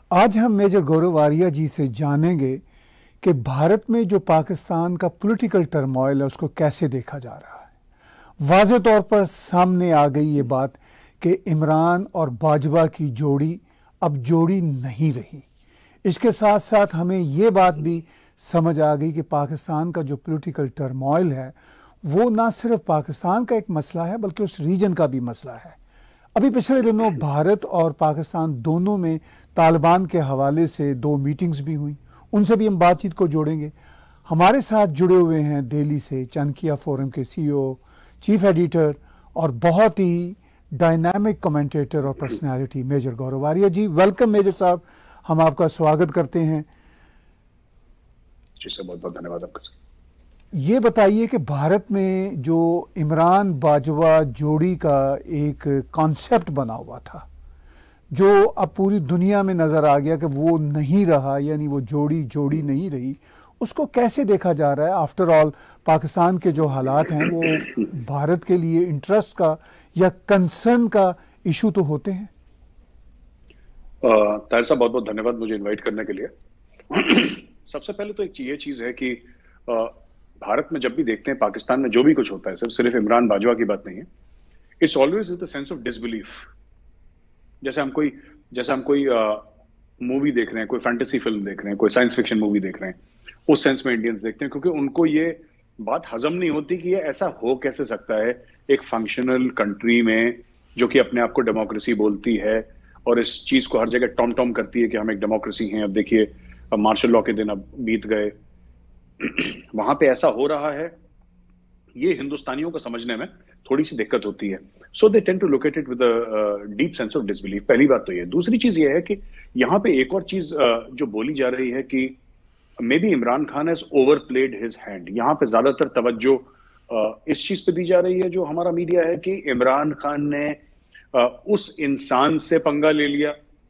आज हम मेजर गौरव आर्या जी से जानेंगे कि भारत में जो पाकिस्तान का पॉलिटिकल टर्मोइल है उसको कैसे देखा जा रहा है। वाज़े तौर पर सामने आ गई ये बात कि इमरान और बाजवा की जोड़ी अब जोड़ी नहीं रही। इसके साथ साथ हमें ये बात भी समझ आ गई कि पाकिस्तान का जो पॉलिटिकल टर्मोइल है वो ना सिर्फ पाकिस्तान का एक मसला है बल्कि उस रीजन का भी मसला है। अभी पिछले दिनों भारत और पाकिस्तान दोनों में तालिबान के हवाले से 2 मीटिंग्स भी हुई, उनसे भी हम बातचीत को जोड़ेंगे। हमारे साथ जुड़े हुए हैं दिल्ली से चाणक्य फोरम के सीईओ, चीफ एडिटर और बहुत ही डायनामिक कमेंटेटर और personality major Gaurav Arya ji. Welcome major साहब, हम आपका स्वागत करते हैं। जी सर, बहुत बहुत धन्यवाद आपका। ये बताइए कि भारत में जो इमरान बाजवा जोड़ी का एक कॉन्सेप्ट बना हुआ था, जो अब पूरी दुनिया में नज़र आ गया कि वो नहीं रहा, यानी वो जोड़ी नहीं रही, उसको कैसे देखा जा रहा है? आफ्टर ऑल पाकिस्तान के जो हालात हैं वो भारत के लिए इंटरेस्ट का या कंसर्न का इशू तो होते हैं। ताहिर साहब, बहुत बहुत धन्यवाद मुझे इनवाइट करने के लिए। सबसे पहले तो ये चीज है कि भारत में जब भी देखते हैं पाकिस्तान में जो भी कुछ होता है, सिर्फ इमरान बाजवा की बात नहीं है, it's always with the sense of disbelief. जैसे हम कोई मूवी देख रहे हैं, कोई फैंटेसी फिल्म देख रहे हैं, कोई साइंस फिक्शन मूवी देख रहे हैं, उस सेंस में इंडियंस देखते हैं, क्योंकि उनको ये बात हजम नहीं होती कि ये ऐसा हो कैसे सकता है एक फंक्शनल कंट्री में जो कि अपने आप को डेमोक्रेसी बोलती है और इस चीज को हर जगह टॉम टॉम करती है कि हम एक डेमोक्रेसी हैं। अब देखिए, अब मार्शल लॉ के दिन अब बीत गए, वहां पे ऐसा हो रहा है। ये हिंदुस्तानियों को समझने में थोड़ी सी दिक्कत होती है। So they tend to look at it with a deep sense of disbelief. पहली बात तो ये। दूसरी चीज ये है कि यहाँ पे एक और चीज जो बोली जा रही है कि maybe Imran Khan has overplayed his hand. यहाँ पे ज्यादातर तवज्जो इस चीज पे दी जा रही है, जो हमारा मीडिया है, कि इमरान खान ने उस इंसान से पंगा ले लिया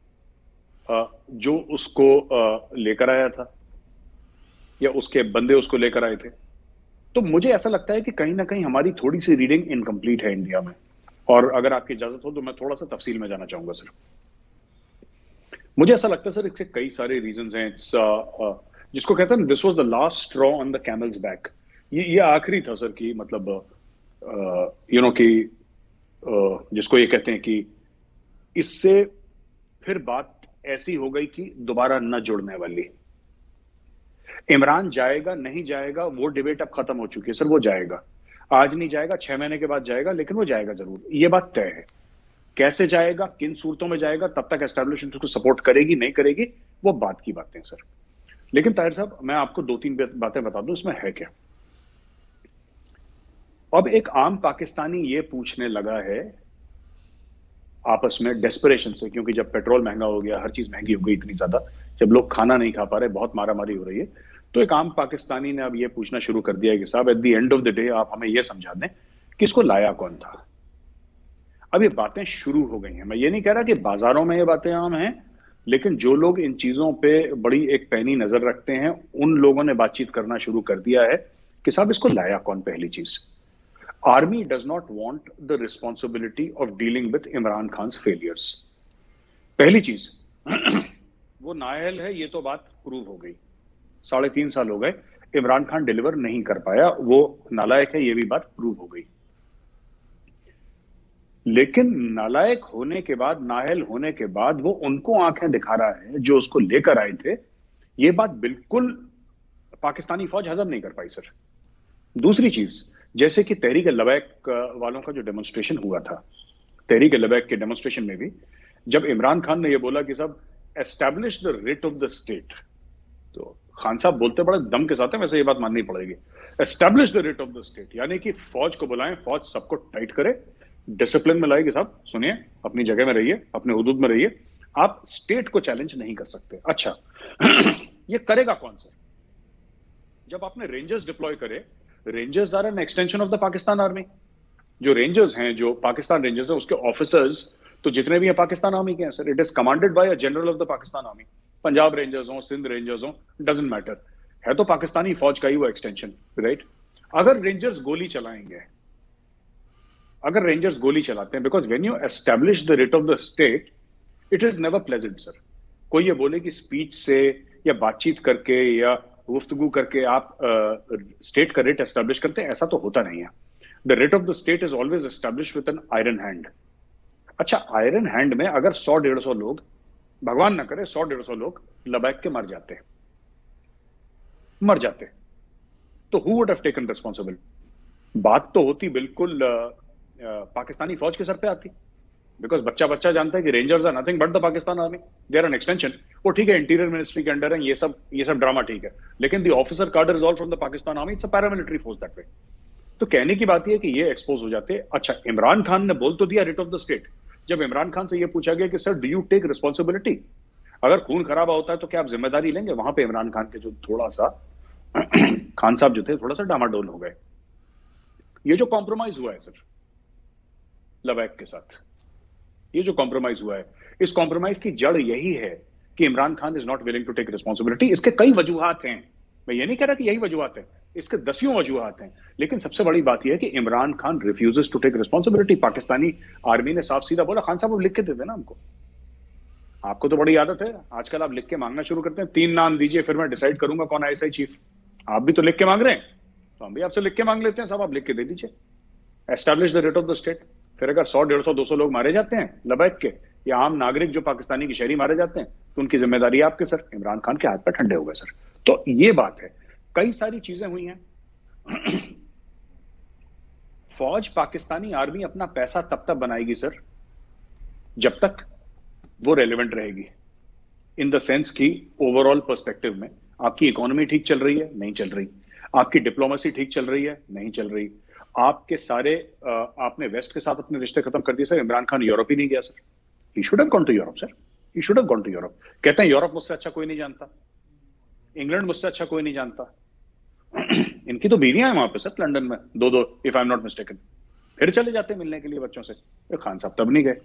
जो उसको लेकर आया था, या उसके बंदे उसको लेकर आए थे। तो मुझे ऐसा लगता है कि कहीं ना कहीं हमारी थोड़ी सी रीडिंग इनकम्प्लीट है इंडिया में। और अगर आपकी इजाजत हो तो मैं थोड़ा सा तफसील में जाना चाहूंगा सर। मुझे ऐसा लगता है सर, इसके कई सारे रीजंस हैं। जिसको कहते हैं this was the last straw on the camel's back. ये आखिरी था सर, कि मतलब कि जिसको ये कहते हैं कि इससे फिर बात ऐसी हो गई कि दोबारा न जुड़ने वाली। इमरान जाएगा नहीं जाएगा वो डिबेट अब खत्म हो चुकी है सर। वो जाएगा, आज नहीं जाएगा, 6 महीने के बाद जाएगा, लेकिन वो जाएगा जरूर, ये बात तय है। कैसे जाएगा, किन सूरतों में जाएगा, तब तक एस्टैब्लिशमेंट उसको सपोर्ट करेगी नहीं करेगी, वो बात की बातें सर। लेकिन ताहिर साहब, मैं आपको 2-3 बातें बता दूं इसमें है क्या। अब एक आम पाकिस्तानी ये पूछने लगा है आपस में डेस्परेशन से, क्योंकि जब पेट्रोल महंगा हो गया, हर चीज महंगी हो गई इतनी ज्यादा, जब लोग खाना नहीं खा पा रहे, बहुत मारामारी हो रही है, तो एक आम पाकिस्तानी ने अब ये पूछना शुरू कर दिया कि साहब, at the end of the day आप हमें ये समझा दें कि इसको लाया कौन था। अब ये बातें शुरू हो गई हैं। मैं ये नहीं कह रहा कि बाजारों में ये बातें आम हैं, लेकिन जो लोग इन चीजों पे बड़ी एक पैनी नजर रखते हैं, उन लोगों ने बातचीत करना शुरू कर दिया है कि साहब इसको लाया कौन। पहली चीज, army does not want the responsibility of dealing with Imran Khan failures. पहली चीज, वो नाअहल है, ये तो बात प्रूव हो गई। 3.5 साल हो गए, इमरान खान डिलीवर नहीं कर पाया, वो नालायक है, ये भी बात प्रूव हो गई। लेकिन नालायक होने के बाद, नाअहल होने के बाद, वो उनको आंखें दिखा रहा है जो उसको लेकर आए थे। ये बात बिल्कुल पाकिस्तानी फौज हजम नहीं कर पाई सर। दूसरी चीज, जैसे कि तहरीक लबैक वालों का जो डेमोन्स्ट्रेशन हुआ था, तहरीक लबैक के डेमोन्स्ट्रेशन में भी जब इमरान खान ने यह बोला कि सब establish the writ of the state, तो खान साहब बोलते बड़े दम के साथ है, वैसे ये बात माननी पड़ेगी। Establish the writ of the state, यानी कि फौज को बुलाएं, फौज सबको टाइट करे, डिसिप्लिन में लाएगी। साहब सुनिए, अपनी जगह में रहिए, अपने हुदूद में रहिए, आप स्टेट को चैलेंज नहीं कर सकते। अच्छा, ये करेगा कौन सर? जब आपने रेंजर्स डिप्लॉय करे, rangers are an extension of the Pakistan army. जो रेंजर्स हैं, जो पाकिस्तान रेंजर्स हैं, उसके ऑफिसर्स तो जितने भी हैं पाकिस्तान आर्मी के हैं sir. It is commanded by a general of the Pakistan army. Punjab rangers हो, सिंध रेंजर्स हो, डजंट मैटर, है तो पाकिस्तानी फौज का ही वो एक्सटेंशन, राइट। अगर रेंजर्स गोली चलाएंगे, अगर रेंजर्स गोली चलाते हैं, because when you establish the writ of the state, it is never pleasant sir. कोई ये बोले कि स्पीच से या बातचीत करके या गुफ्तगू करके आप स्टेट का रेट एस्टेब्लिश करते हैं, ऐसा तो होता नहीं है। The rate of the state is always establish with an iron hand. अच्छा, आयरन हैंड में अगर 100-150 लोग, भगवान ना करे 100-150 लोग लबैक के मर जाते, तो who would have taken responsibility? बात तो होती बिल्कुल पाकिस्तानी फौज के सर पे आती, बिकॉज बच्चा बच्चा जानता है कि rangers are nothing but the Pakistan army, they are an extension. वो ठीक है, इंटीरियर मिनिस्ट्री के अंडर है, ये सब ड्रामा ठीक है, लेकिन the officer cadre is all from the Pakistan army, it's a paramilitary force that way. तो कहने की बात यह है कि ये एक्सपोज हो जाते। अच्छा, इमरान खान ने बोल तो दिया रेट ऑफ द स्टेट। जब इमरान खान से ये पूछा गया कि sir do you take responsibility, अगर खून खराबा होता है तो क्या आप जिम्मेदारी लेंगे, वहां पे इमरान खान के जो थोड़ा सा खान साहब जो थे थोड़ा सा डामाडोल हो गए। ये जो कॉम्प्रोमाइज हुआ है सर लबैक के साथ, ये जो कॉम्प्रोमाइज हुआ है, इस कॉम्प्रोमाइज की जड़ यही है कि Imran Khan is not willing to take responsibility. इसके कई वजूहात हैं, मैं ये नहीं कह रहा कि यही वजूहात है, इसके दसियों वजूहात हैं, लेकिन सबसे बड़ी बात यह है कि Imran Khan refuses to take responsibility. Pakistani army ने साफ सीधा बोला, खान साहब आप लिख के दे देना हमको, आपको तो बड़ी आदत है, आजकल आप लिख के मांगना शुरू करते हैं, 3 नाम दीजिए फिर मैं डिसाइड करूंगा कौन आईएसआई चीफ। आप भी तो लिख के मांग रहे हैं, तो हम भी आपसे लिख के मांग लेते हैं, साहब आप लिख के दे दीजिए, establish the rate of the state. फिर अगर 100, 150, 200 लोग मारे जाते हैं लबैक के, या आम नागरिक जो पाकिस्तानी की शहरी मारे जाते हैं, तो उनकी जिम्मेदारी आपके सर। इमरान खान के हाथ पर ठंडे हो गए सर। तो ये बात है, कई सारी चीजें हुई हैं। फौज, पाकिस्तानी आर्मी अपना पैसा तब तक बनाएगी सर जब तक वो रेलेवेंट रहेगी, इन द सेंस की ओवरऑल पर्सपेक्टिव में आपकी इकोनॉमी ठीक चल रही है, नहीं चल रही, आपकी डिप्लोमेसी ठीक चल रही है, नहीं चल रही, आपके सारे आपने वेस्ट के साथ अपने रिश्ते खत्म कर दिए सर। इमरान खान यूरोप ही नहीं गया sir, he should have gone to Europe sir, he should have gone to Europe. कहते हैं यूरोप मुझसे अच्छा कोई नहीं जानता, इंग्लैंड मुझसे अच्छा कोई नहीं जानता। इनकी तो बीवियां हैं वहां पे सर लंदन में, 2-2 if I am not mistaken, फिर चले जाते मिलने के लिए बच्चों से। तो खान साहब तब नहीं गए।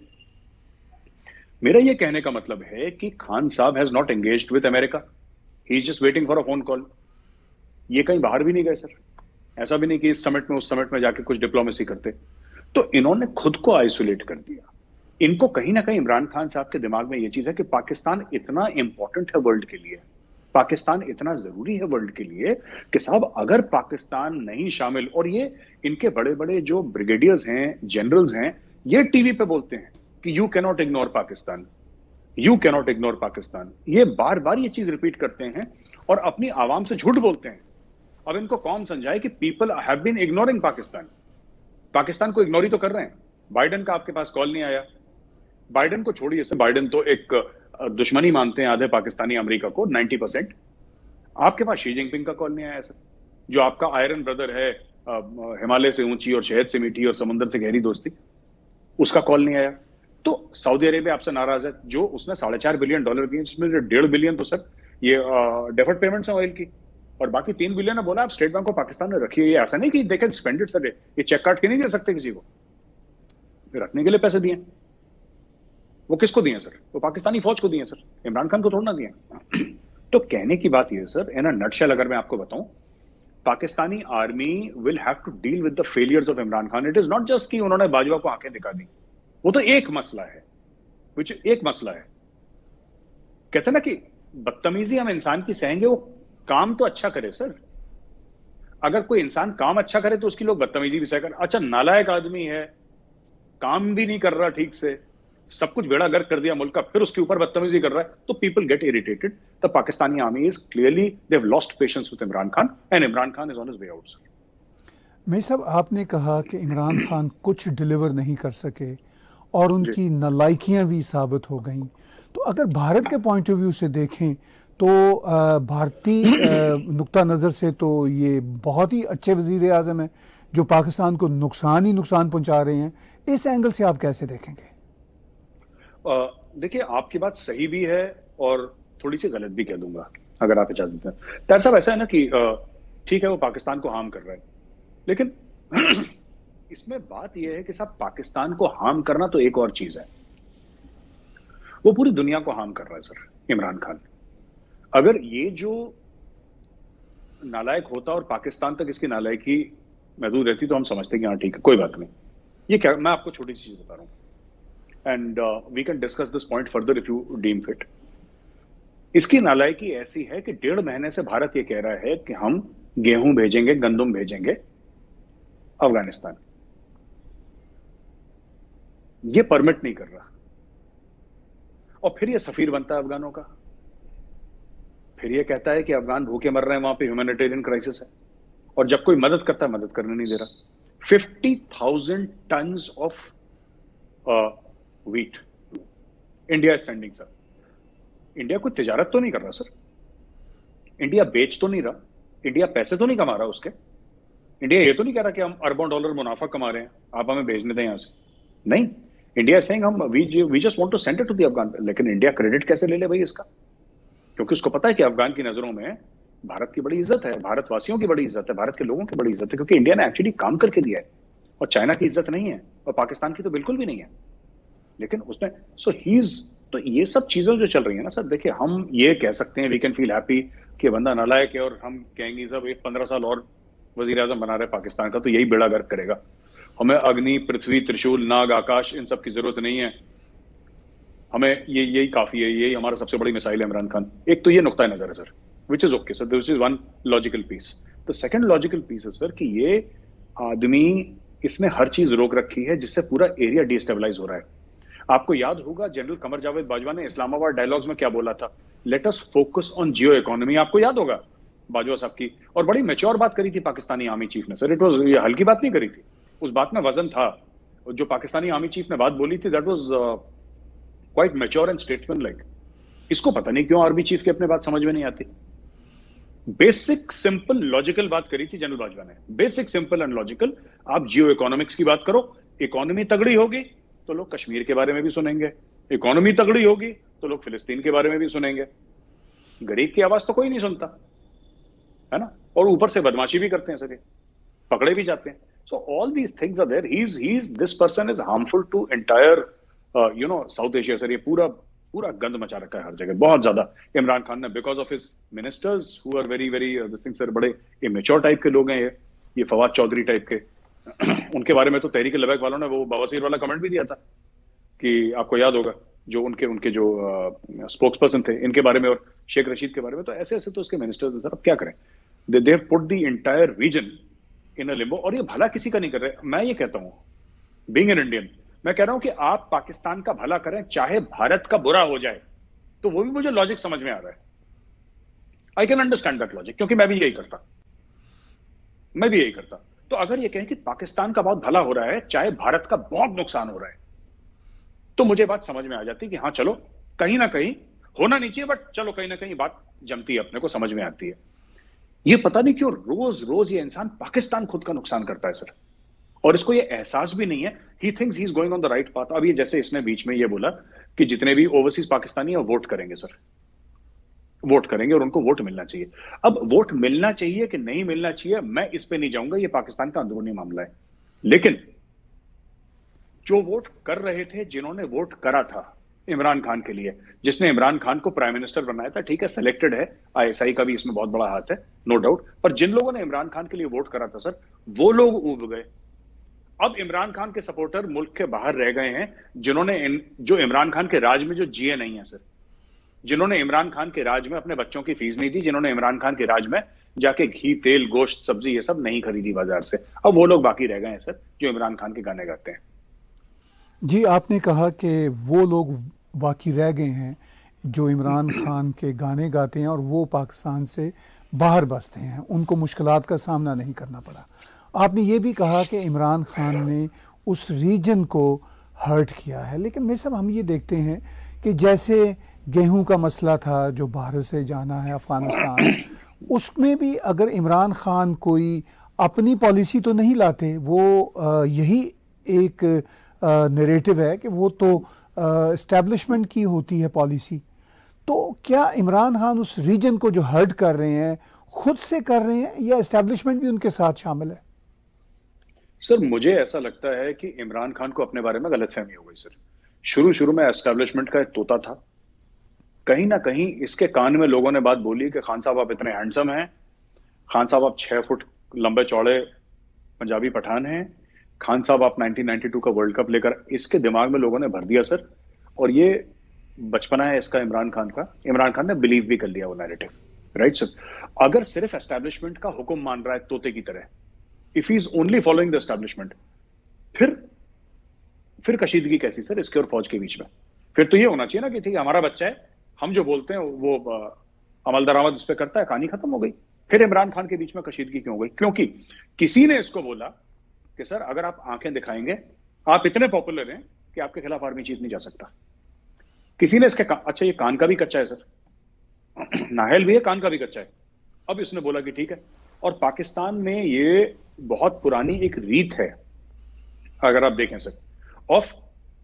मेरा ये कहने का मतलब है कि Khan sahab has not engaged with America, he is just waiting for a phone call. ये कहीं बाहर भी नहीं गए सर, ऐसा भी नहीं कि इस समिट में उस समिट में जाके कुछ डिप्लोमेसी करते। तो इन्होंने खुद को आइसोलेट कर दिया। इनको कहीं ना कहीं इमरान खान साहब के दिमाग में ये चीज है कि पाकिस्तान इतना इंपॉर्टेंट है वर्ल्ड के लिए, पाकिस्तान इतना जरूरी है वर्ल्ड के लिए कि साहब अगर पाकिस्तान नहीं शामिल, और ये इनके बड़े बड़े जो ब्रिगेडियर्स हैं, जनरल्स हैं, ये टीवी पे बोलते हैं कि you cannot ignore Pakistan, you cannot ignore Pakistan, ये बार बार ये चीज रिपीट करते हैं और अपनी आवाम से झूठ बोलते हैं। अब इनको कौन समझाए कि people have been ignoring Pakistan, Pakistan को इग्नोर ही तो कर रहे हैं। बाइडेन का आपके पास कॉल नहीं आया, बाइडेन को छोड़िए सर, बाइडेन तो एक दुश्मनी मानते हैं आधे पाकिस्तानी अमेरिका को 90%। आपके पास शी जिनपिंग का कॉल नहीं आया सर, जो आपका आयरन ब्रदर है, हिमालय से ऊंची और शहद से मीठी और समुद्र से गहरी दोस्ती, उसका कॉल नहीं आया। तो सऊदी अरेबिया आपसे नाराज है, जो उसने $4.5 बिलियन दिए, जिसमें 1.5 बिलियन तो सर ये डेफर्ड पेमेंट्स हैं ऑयल की, और बाकी 3 बिलियन है बोला आप स्टेट बैंक ऑफ पाकिस्तान में रखिए। ये ऐसा नहीं कि they can spend it sir, ये चेक काट के नहीं दे सकते किसी को, रखने के लिए पैसे दिए। वो किसको दिए सर? वो पाकिस्तानी फौज को दिए सर, इमरान खान को थोड़ा ना दिए। तो कहने की बात यह सर, इन अ नटशेल अगर मैं आपको बताऊं, Pakistani army will have to deal with the failures of Imran Khan. It is not just कि उन्होंने बाजवा को आंखें दिखा दी, वो तो एक मसला है, which एक मसला है। कहते ना कि बदतमीजी हम इंसान की सहेंगे, वो काम तो अच्छा करे सर। अगर कोई इंसान काम अच्छा करे तो उसकी लोग बदतमीजी भी सह कर। अच्छा, नालायक आदमी है, काम भी नहीं कर रहा ठीक से, सब कुछ बेड़ा गर्क कर दिया मुल्क का, फिर उसके ऊपर बदतमीजी कर रहा है, तो people get irritated. The Pakistani army is clearly they have lost patience with Imran Khan and Imran Khan is on his way out sir. मेरी साहब, आपने कहा कि इमरान खान कुछ डिलीवर नहीं कर सके और उनकी नालायकियां भी साबित हो गई। तो अगर भारत के पॉइंट ऑफ व्यू से देखें तो भारतीय नुक्ता नज़र से तो ये बहुत ही अच्छे वज़ीर आज़म हैं जो पाकिस्तान को नुकसान ही नुकसान पहुंचा रहे हैं। इस एंगल से आप कैसे देखेंगे? देखिए, आपकी बात सही भी है और थोड़ी सी गलत भी कह दूंगा अगर आप इजाजत दें। तार साहब, ऐसा है ना कि ठीक है वो पाकिस्तान को हार्म कर रहा है, लेकिन इसमें बात यह है कि साहब पाकिस्तान को हार्म करना तो एक और चीज है, वो पूरी दुनिया को हार्म कर रहा है सर इमरान खान। अगर ये जो नालायक होता और पाकिस्तान तक इसकी नालायकी महदूद रहती तो हम समझते कि हाँ ठीक है कोई बात नहीं। ये क्या, मैं आपको छोटी सी चीज बता रहा हूं and we can discuss this point further if you deem fit. इसकी नालायकी ऐसी है कि 1.5 महीने से भारत ये कह रहा है कि हम गेहूं भेजेंगे, गंदुम भेजेंगे अफगानिस्तान। ये परमिट नहीं कर रहा, और फिर ये सफीर बनता है अफगानों का। फिर ये कहता है कि अफगान भूखे मर रहे हैं, वहां पे ह्यूमैनिटेरियन क्राइसिस है, और जब कोई मदद करता है मदद करने नहीं दे रहा। 50,000 tons of wheat India is sending sir. India कोई तिजारत तो नहीं कर रहा सर, इंडिया बेच तो नहीं रहा, इंडिया पैसे तो नहीं कमा रहा उसके, इंडिया ये तो नहीं कह रहा कि हम अरबों डॉलर मुनाफा कमा रहे हैं, आप हमें भेजने दें यहां से। नहीं, इंडिया सेइंग हम we just want to send it to the Afghan. लेकिन इंडिया क्रेडिट कैसे ले ले भाई इसका? क्योंकि उसको पता है कि अफगान की नजरों में भारत की बड़ी इज्जत है, भारतवासियों की बड़ी इज्जत है, भारत के लोगों की बड़ी इज्जत है, क्योंकि इंडिया ने एक्चुअली काम करके दिया है। और चाइना की इज्जत नहीं है, और पाकिस्तान की तो बिल्कुल भी नहीं है। लेकिन उसने तो ये सब चीजें जो चल रही है ना सर, देखिए हम ये कह सकते हैं, वी कैन फील हैप्पी कि बंदा नालायक है, और हम कहेंगे सब एक 15 साल और वजीर आजम बना रहे पाकिस्तान का तो यही बेड़ा गर्क करेगा। हमें अग्नि, पृथ्वी, त्रिशूल, नाग, आकाश, इन सब की जरूरत नहीं है, हमें यही काफी है, यही हमारा सबसे बड़ी मिसाइल है इमरान खान। एक तो ये नुक्ता नजर है sir, which is okay sir, this is one logical piece. The second logical piece है सर कि ये आदमी, इसने हर चीज रोक रखी है जिससे पूरा एरिया डिस्टेबलाइज हो रहा है। आपको याद होगा जनरल कमर जावेद बाजवा ने इस्लामाबाद डायलॉग्स में क्या बोला था, let us focus on geo economy. आपको याद होगा बाजवा साहब की, और बड़ी मैच्योर बात करी थी पाकिस्तानी आर्मी चीफ ने सर। इट वाज, ये हल्की बात नहीं करी थी, उस बात में वजन था। जो पाकिस्तानी आर्मी चीफ ने बात बोली थी, that was quite mature and statesmanlike. इसको पता नहीं क्यों आर्मी चीफ की अपने बात समझ में नहीं आती। बेसिक सिंपल लॉजिकल बात करी थी जनरल बाजवा ने, बेसिक सिंपल एंड लॉजिकल। आप जियो इकोनॉमिक्स की बात करो, इकोनॉमी तगड़ी होगी तो लोग कश्मीर के बारे में भी सुनेंगे, इकोनॉमी तगड़ी होगी तो लोग फिलिस्तीन के बारे में भी सुनेंगे। गरीब की आवाज तो कोई नहीं सुनता है ना, और ऊपर से बदमाशी भी करते हैं सर, पकड़े भी जाते हैं। So all these things are there. He is this person is harmful to entire South Asia sir. ये पूरा गंद मचा रखा है हर जगह, बहुत ज्यादा। इमरान खान ने, because of his ministers who are very very this thing sir, बड़े इमेच्योर टाइप के लोग हैं ये फवाद चौधरी टाइप के। उनके बारे में तो तहरीक लबैक वालों ने वो बवासीर वाला कमेंट भी दिया था कि आपको याद होगा, जो उनके जो स्पोक्स पर्सन थे इनके बारे में और शेख रशीद के बारे में। तो ऐसे ऐसे तो उसके मिनिस्टर्स हैं सर, अब क्या करें। They have put the entire region in a limbo, और ये भला किसी का नहीं कर रहे। मैं ये कहता हूं, बीइंग एन इंडियन, मैं कह रहा हूं कि आप पाकिस्तान का भला करें चाहे भारत का बुरा हो जाए, तो वो भी मुझे लॉजिक समझ में आ रहा है। I can understand that logic, क्योंकि मैं भी यही करता। तो अगर ये कहें कि पाकिस्तान का बहुत भला हो रहा है चाहे भारत का बहुत नुकसान हो रहा है, तो मुझे बात समझ में आ जाती कि हाँ चलो, कहीं ना कहीं होना नहीं चाहिए, बट चलो कहीं ना कहीं बात जमती है, अपने को समझ में आती है। ये पता नहीं क्यों रोज रोज ये इंसान पाकिस्तान खुद का नुकसान करता है सर, और इसको ये एहसास भी नहीं है। He thinks he is going on the right path. अब ये जैसे इसने बीच में ये बोला कि जितने भी ओवरसीज पाकिस्तानी है वोट करेंगे सर, वोट करेंगे और उनको वोट मिलना चाहिए। अब वोट मिलना चाहिए कि नहीं मिलना चाहिए, मैं इस पे नहीं जाऊंगा, ये पाकिस्तान का अंदरूनी मामला है। लेकिन जो वोट कर रहे थे, जिन्होंने वोट करा था इमरान खान के लिए, जिसने इमरान खान को प्राइम मिनिस्टर बनाया था, ठीक है सिलेक्टेड है, आईएसआई का भी इसमें बहुत बड़ा हाथ है, नो डाउट, पर जिन लोगों ने इमरान खान के लिए वोट करा था सर, वो लोग उब गए। अब इमरान खान के सपोर्टर मुल्क के बाहर रह गए हैं, जो इमरान खान के राज में जो जिए नहीं है सर, जिन्होंने इमरान खान के राज में अपने बच्चों की फीस नहीं दी, जिन्होंने इमरान खान के राज में जाके घी, तेल, गोश्त, सब्जी ये सब नहीं खरीदी बाजार से, अब वो लोग बाकी रह गए हैं सर जो इमरान खान के गाने गाते हैं। जी, आपने कहा कि वो लोग बाकी रह गए हैं जो इमरान खान के गाने गाते हैं और वो पाकिस्तान से बाहर बसते हैं, उनको मुश्किलात का सामना नहीं करना पड़ा। आपने ये भी कहा कि इमरान खान ने उस रीजन को हर्ट किया है, लेकिन मेरे साहब हम ये देखते हैं कि जैसे गेहूं का मसला था जो भारत से जाना है अफ़गानिस्तान, उसमें भी अगर इमरान खान कोई अपनी पॉलिसी तो नहीं लाते, वो यही एक नैरेटिव है कि वो तो एस्टेब्लिशमेंट की होती है पॉलिसी। तो क्या इमरान खान उस रीजन को जो हर्ट कर रहे हैं खुद से कर रहे हैं या एस्टेब्लिशमेंट भी उनके साथ शामिल है? सर मुझे ऐसा लगता है कि इमरान खान को अपने बारे में गलतफहमी हो गई सर। शुरू में एस्टेब्लिशमेंट का एक तोता था, कहीं ना कहीं इसके कान में लोगों ने बात बोली कि खान साहब आप इतने हैंडसम हैं, खान साहब आप 6 फुट लंबे चौड़े पंजाबी पठान हैं, खान साहब आप 1992 का वर्ल्ड कप लेकर, इसके दिमाग में लोगों ने भर दिया सर। और ये बचपना है इसका इमरान खान का, इमरान खान ने बिलीव भी कर लिया वो नैरेटिव, राइट सर। अगर सिर्फ एस्टैब्लिशमेंट का हुक्म मान रहा है तोते की तरह, if he is only following the establishment, फिर कशीदगी कैसी सर इसके और फौज के बीच में? फिर तो ये होना चाहिए ना कि ठीक है हमारा बच्चा है, हम जो बोलते हैं वो अमल दरामद उस पर करता है, कहानी खत्म हो गई। फिर इमरान खान के बीच में कशीदगी क्यों हो गई? क्योंकि किसी ने इसको बोला कि सर अगर आप आंखें दिखाएंगे, आप इतने पॉपुलर हैं कि आपके खिलाफ आर्मी चीफ नहीं जा सकता। किसी ने इसके अच्छा ये कान का भी कच्चा है सर, नाहल भी है, कान का भी कच्चा है। अब इसने बोला कि ठीक है, और पाकिस्तान में ये बहुत पुरानी एक रीत है, अगर आप देखें sir, of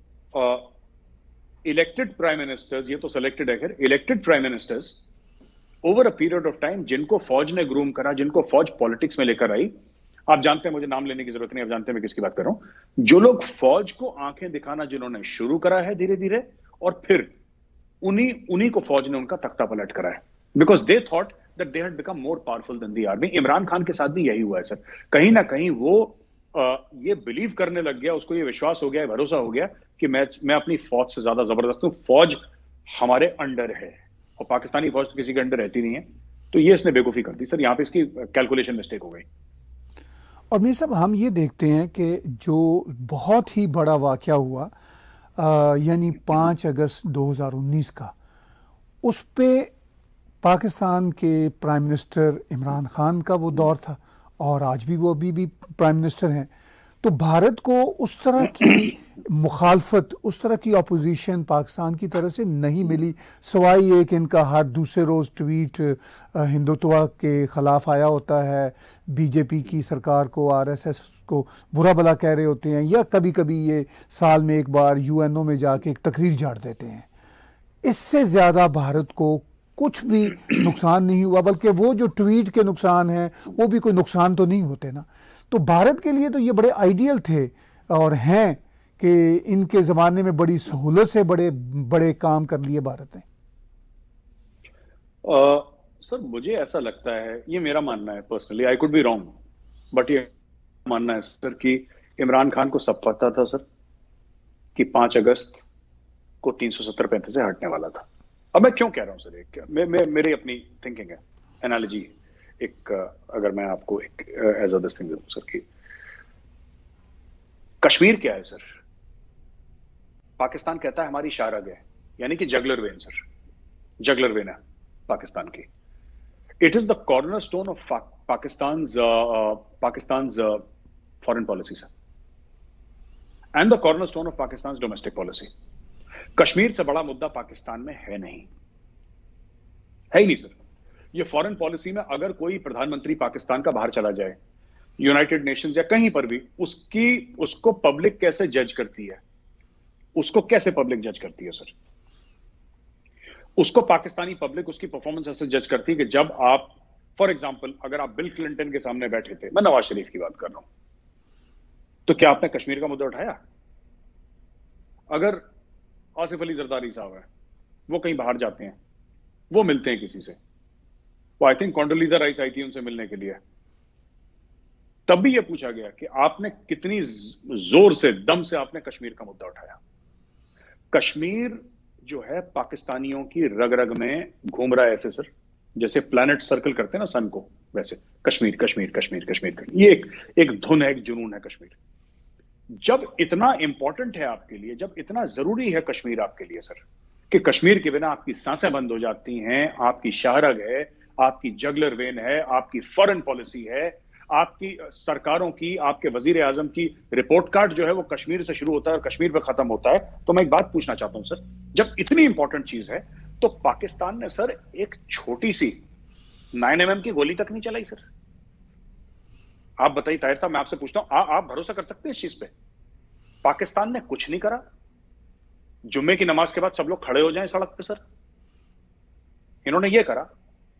elected prime ministers, ये तो सिलेक्टेड है खैर, elected prime ministers over a period of time, जिनको फौज ने ग्रूम करा, जिनको फौज पॉलिटिक्स में लेकर आई। आप जानते हैं, मुझे नाम लेने की जरूरत नहीं, आप जानते हैं मैं किसकी बात कर रहा हूं। जो लोग फौज को आंखें दिखाना जिन्होंने शुरू करा है धीरे धीरे, और फिर उन्हीं को फौज ने उनका तख्ता पलट करा है, because they thought that they had become more powerful than the army. Imran Khan के साथ भी यही हुआ है सर। कहीं ना कहीं वो ये बिलीव करने लग गया, उसको ये विश्वास हो गया, भरोसा हो गया कि मैं अपनी फौज से ज्यादा जबरदस्त हूं, फौज हमारे अंडर है, और पाकिस्तानी फौज तो किसी के अंडर रहती नहीं है। तो ये इसने बेवकूफी कर दी सर, यहां पे इसकी कैलकुलेशन मिस्टेक हो गई। और मीर साहब, हम ये देखते हैं कि जो बहुत ही बड़ा वाकया हुआ, यानी 5 अगस्त 2019 का, उस पे पाकिस्तान के प्राइम मिनिस्टर इमरान खान का वो दौर था, और आज भी वो अभी भी प्राइम मिनिस्टर हैं। तो भारत को उस तरह की मुखालफत, उस तरह की अपोजिशन पाकिस्तान की तरफ से नहीं मिली, सवाई एक इनका हर दूसरे रोज़ ट्वीट हिंदुत्व के ख़िलाफ़ आया होता है, बीजेपी की सरकार को, आरएसएस को बुरा भला कह रहे होते हैं, या कभी कभी ये साल में एक बार यूएनओ में जाके एक तकरीर झाड़ देते हैं। इससे ज़्यादा भारत को कुछ भी नुकसान नहीं हुआ, बल्कि वो जो ट्वीट के नुकसान हैं वो भी कोई नुकसान तो नहीं होते ना। तो भारत के लिए तो ये बड़े आइडियल थे और हैं कि इनके ज़माने में बड़ी सहूलत से बड़े बड़े काम कर लिए भारत ने। सर मुझे ऐसा लगता है, ये मेरा मानना है personally, I could be wrong, but ये मानना है सर कि इमरान खान को सब पता था सर कि 5 अगस्त को 370-35 से हटने वाला था। अब मैं क्यों कह रहा हूं सर, एक मेरी अपनी थिंकिंग है, एनालॉजी, एक अगर मैं आपको एक एज अ दिस थिंग दूं सर, कि कश्मीर क्या है सर? पाकिस्तान कहता है हमारी शाहरग है, यानी कि jugular vein sir, jugular vein है पाकिस्तान की। It is the cornerstone of Pakistan foreign policy sir, and the cornerstone of Pakistan domestic policy. Kashmir से बड़ा मुद्दा पाकिस्तान में है नहीं, है ही नहीं सर। ये फॉरेन पॉलिसी में अगर कोई प्रधानमंत्री पाकिस्तान का बाहर चला जाए, यूनाइटेड नेशंस या कहीं पर भी, उसको पब्लिक कैसे जज करती है, उसको कैसे पब्लिक जज करती है सर? उसको पाकिस्तानी पब्लिक उसकी परफॉर्मेंस ऐसे जज करती है कि जब आप, फॉर एग्जांपल, अगर आप बिल क्लिंटन के सामने बैठे थे, मैं नवाज शरीफ की बात कर रहा हूं, तो क्या आपने कश्मीर का मुद्दा उठाया? अगर आसिफ अली जरदारी साहब है, वो कहीं बाहर जाते हैं, वो मिलते हैं किसी से, वो आई थिंक कॉन्डोलीजा राइस आई थी उनसे मिलने के लिए, तब भी ये पूछा गया कि आपने कितनी जोर से, दम से आपने कश्मीर का मुद्दा उठाया। कश्मीर जो है पाकिस्तानियों की रग रग में घूम रहा है ऐसे सर, जैसे प्लैनेट सर्कल करते हैं ना सन को, वैसे कश्मीर कश्मीर कश्मीर कश्मीर। ये एक धुन है, एक जुनून है कश्मीर। जब इतना इंपॉर्टेंट है आपके लिए, जब इतना जरूरी है कश्मीर आपके लिए सर, कि कश्मीर के बिना आपकी सांसें बंद हो जाती हैं, आपकी शाहरग है, आपकी जगलर वेन है, आपकी फॉरेन पॉलिसी है, आपकी सरकारों की, आपके वजीर आजम की रिपोर्ट कार्ड जो है वो कश्मीर से शुरू होता है और कश्मीर पे खत्म होता है। तो मैं एक बात पूछना चाहता हूं सर, जब इतनी इंपॉर्टेंट चीज है, तो पाकिस्तान ने सर एक छोटी सी 9mm की गोली तक नहीं चलाई सर। आप बताइए ताहिर साहब, मैं आपसे पूछता हूं, आप भरोसा कर सकते हैं इस चीज पे? पाकिस्तान ने कुछ नहीं करा। जुम्मे की नमाज के बाद सब लोग खड़े हो जाएं सड़क पे सर, इन्होंने ये करा,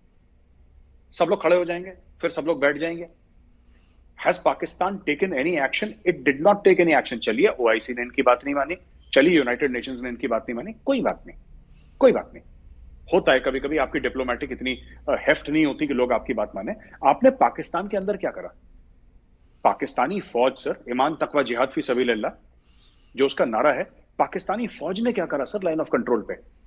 सब लोग खड़े हो जाएंगे, फिर सब लोग बैठ जाएंगे। Has Pakistan taken any action? It did not take any action. चलिए ओआईसी ने इनकी बात नहीं मानी, चलिए यूनाइटेड नेशंस ने इनकी बात नहीं मानी, कोई बात नहीं, कोई बात नहीं। होता है कभी कभी, आपकी डिप्लोमेटिक इतनी हेफ्ट नहीं होती कि लोग आपकी बात माने। आपने पाकिस्तान के अंदर क्या करा? पाकिस्तानी फौज सर, ईमान तकवा जिहाद फी सबीलिल्लाह जो उसका नारा है, पाकिस्तानी फौज ने क्या करा सर लाइन ऑफ कंट्रोल पे?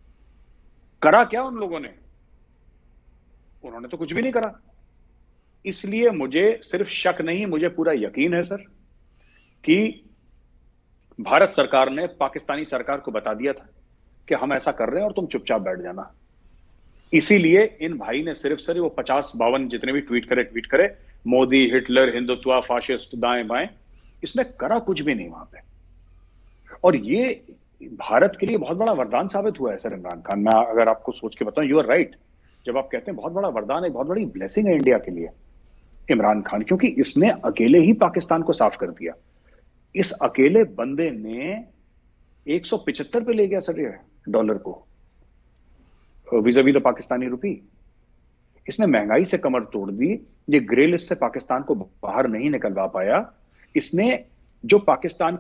करा क्या उन लोगों ने? उन्होंने तो कुछ भी नहीं करा। इसलिए मुझे सिर्फ शक नहीं, मुझे पूरा यकीन है सर कि भारत सरकार ने पाकिस्तानी सरकार को बता दिया था कि हम ऐसा कर रहे हैं और तुम चुपचाप बैठ जाना। इसीलिए इन भाई ने सिर्फ सर वो 50-52 जितने भी ट्वीट करे, मोदी, हिटलर, हिंदुत्व, फाशिस्ट, दाएं बाएं, इसने करा कुछ भी नहीं वहां पे। और ये भारत के लिए बहुत बड़ा वरदान साबित हुआ है सर इमरान खान। मैं अगर आपको सोच के बताऊं, यू आर राइट जब आप कहते हैं बहुत बड़ा वरदान है, बहुत बड़ी ब्लेसिंग है इंडिया के लिए इमरान खान, क्योंकि इसने अकेले ही पाकिस्तान को साफ कर दिया। इस अकेले बंदे ने 175 पे ले गया सर ये डॉलर को विज़ावी द पाकिस्तानी रुपी। इसने महंगाई से कमर तोड़ दी। ये ग्रे लिस्ट से पाकिस्तान को बाहर नहीं निकलवा पाया। इसने जो पाकिस्तान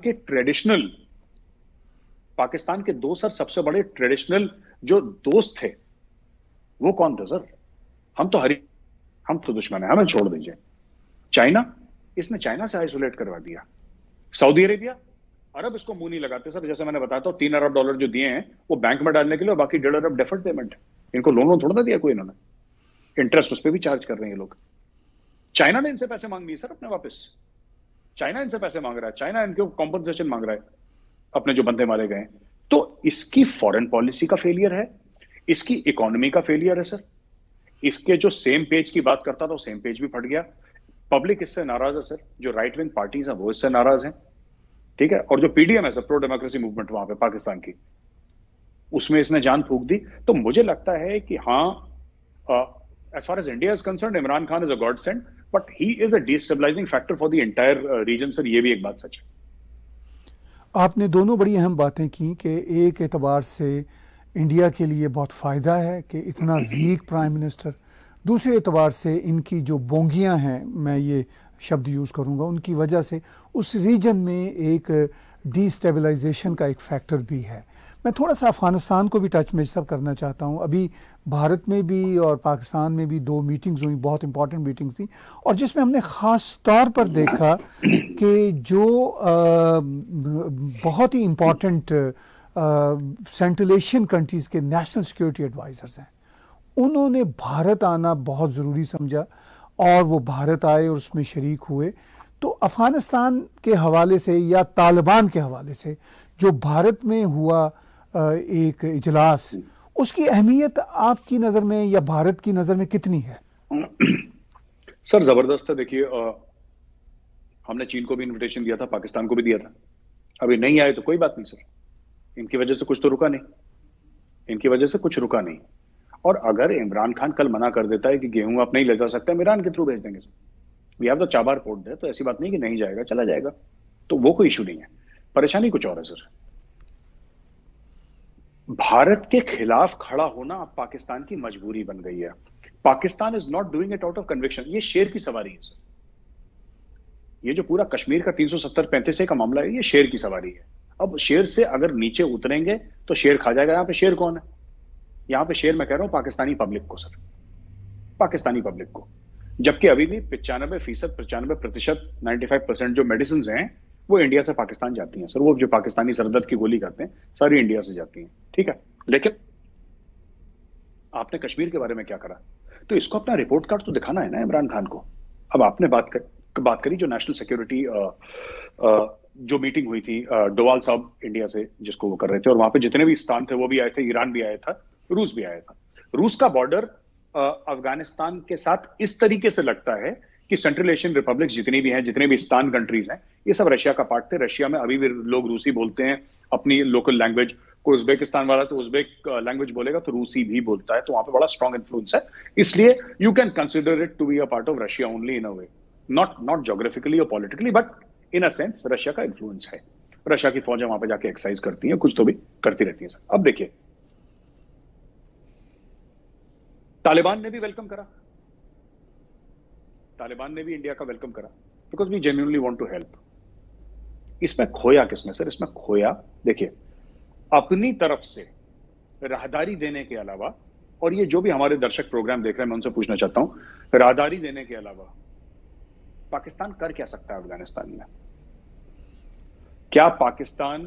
के दो सर सबसे बड़े ट्रेडिशनल जो दोस्त थे वो कौन थे सर? हम तो दुश्मन है, हमें छोड़ दीजिए। चाइना, इसने चाइना से आइसोलेट करवा दिया। सऊदी अरेबिया, अरब इसको मुंह नहीं लगाते सर। जैसे मैंने बताया था, $3 अरब जो दिए हैं वो बैंक में डालने के लिए, और बाकी $1.5 अरब डेफर्ड पेमेंट है। इनको लोन थोड़ा ना दिया कोई, इन्होंने इंटरेस्ट उस पर भी चार्ज कर रहे हैं ये लोग। चाइना ने इनसे पैसे मांग लिए सर अपने वापस। चाइना इनसे पैसे मांग रहा है, चाइना इनके कॉम्पनसेशन मांग रहा है अपने जो बंदे मारे गए। तो इसकी फॉरेन पॉलिसी का फेलियर है, इसकी इकोनॉमी का फेलियर है सर। इसके जो सेम पेज की बात करता था वो सेम पेज भी फट गया। पब्लिक इससे नाराज है सर, जो राइट विंग पार्टीज हैं वो इससे नाराज हैं, ठीक है। और जो पीडीएम है सर, प्रो डेमोक्रेसी मूवमेंट वहां पे पाकिस्तान की, उसमें इसने जान फूंक दी। तो मुझे लगता है कि हाँ, as far as India is concern, Imran Khan is a god sent, but he is a destabilising factor for the entire region sir. ये भी एक बात सच है। आपने दोनों बड़ी अहम बातें की कि एक एतबार से इंडिया के लिए बहुत फ़ायदा है कि इतना वीक प्राइम मिनिस्टर, दूसरे एतबार से इनकी जो बोंगियां हैं, मैं ये शब्द यूज़ करूंगा, उनकी वजह से उस रीजन में एक डिस्टेबलाइजेशन का एक फैक्टर भी है। मैं थोड़ा सा अफ़गानिस्तान को भी टच में सब करना चाहता हूँ। अभी भारत में भी और पाकिस्तान में भी 2 मीटिंग्स हुई, बहुत इंपॉर्टेंट मीटिंग्स थी, और जिसमें हमने ख़ास तौर पर देखा कि जो बहुत ही इम्पॉर्टेंट सेंट्रल एशियन कंट्रीज़ के नेशनल सिक्योरिटी एडवाइज़र्स हैं, उन्होंने भारत आना बहुत ज़रूरी समझा और वो भारत आए और उसमें शरीक हुए। तो अफ़गानिस्तान के हवाले से या तालिबान के हवाले से जो भारत में हुआ एक इजलास, उसकी अहमियत आपकी नज़र में या भारत की नज़र में कितनी है? सर ज़बरदस्त है। देखिए, हमने चीन को भी इन्विटेशन दिया था, पाकिस्तान को भी दिया था। अभी नहीं आए तो कोई बात नहीं सर, इनकी वजह से कुछ तो रुका नहीं, इनकी वजह से कुछ रुका नहीं। और अगर इमरान खान कल मना कर देता है कि गेहूं आप नहीं ले जा सकते, हम ईरान के थ्रू भेज देंगे सर। We have the Chabahar port है, तो ऐसी बात नहीं कि नहीं जाएगा, चला जाएगा। तो वो कोई इशू नहीं है। परेशानी कुछ और है सर। भारत के खिलाफ खड़ा होना अब पाकिस्तान की मजबूरी बन गई है। Pakistan is not doing it out of conviction. ये शेर की सवारी है सर। ये जो पूरा कश्मीर का 370-35 का मामला है, ये शेर की सवारी है। अब शेर से अगर नीचे उतरेंगे तो शेर खा जाएगा। यहां पे शेर कौन है? यहां पे शेर मैं कह रहा हूं पाकिस्तानी पब्लिक को सर, पाकिस्तानी पब्लिक को। जबकि अभी भी 95%, 95% जो मेडिसिन हैं वो इंडिया से पाकिस्तान जाती हैं सर। वो जो पाकिस्तानी सरदर्द की गोली खाते हैं सारी इंडिया से जाती हैं, ठीक है। लेकिन आपने कश्मीर के बारे में क्या करा? तो इसको अपना रिपोर्ट कार्ड तो दिखाना है ना इमरान खान को। अब आपने बात करी जो नेशनल सिक्योरिटी जो मीटिंग हुई थी, डोवाल साहब इंडिया से जिसको वो कर रहे थे, और वहां पे जितने भी स्थान थे वो भी आए थे, ईरान भी आया था, रूस भी आया था। रूस का बॉर्डर अफगानिस्तान के साथ इस तरीके से लगता है कि सेंट्रल एशियन रिपब्लिक्स जितनी भी हैं, जितने भी स्थान कंट्रीज हैं, ये सब रशिया का पार्ट थे। रशिया में अभी भी लोग रूसी बोलते हैं, अपनी लोकल लैंग्वेज। कोई उज्बेकिस्तान वाला तो उज्बेक लैंग्वेज बोलेगा, तो रूसी भी बोलता है। तो वहां पे बड़ा स्ट्रॉन्ग इन्फ्लुएंस है। इसलिए you can consider it to be a part of Russia only in a way, not geographically और politically, but in a sense Russia का इन्फ्लुएंस है। रशिया की फौजें वहां पे जाके एक्सरसाइज करती हैं, कुछ तो भी करती रहती हैं। अब देखिए, तालिबान ने भी वेलकम करा, तालिबान ने भी इंडिया का वेलकम करा, because we genuinely want to help. इसमें खोया किसने सर? इसमें खोया, देखिए, अपनी तरफ से राहदारी देने के अलावा, और ये जो भी हमारे दर्शक प्रोग्राम देख रहे हैं, मैं उनसे पूछना चाहता हूं, राहदारी देने के अलावा पाकिस्तान कर क्या सकता है अफगानिस्तान में? क्या पाकिस्तान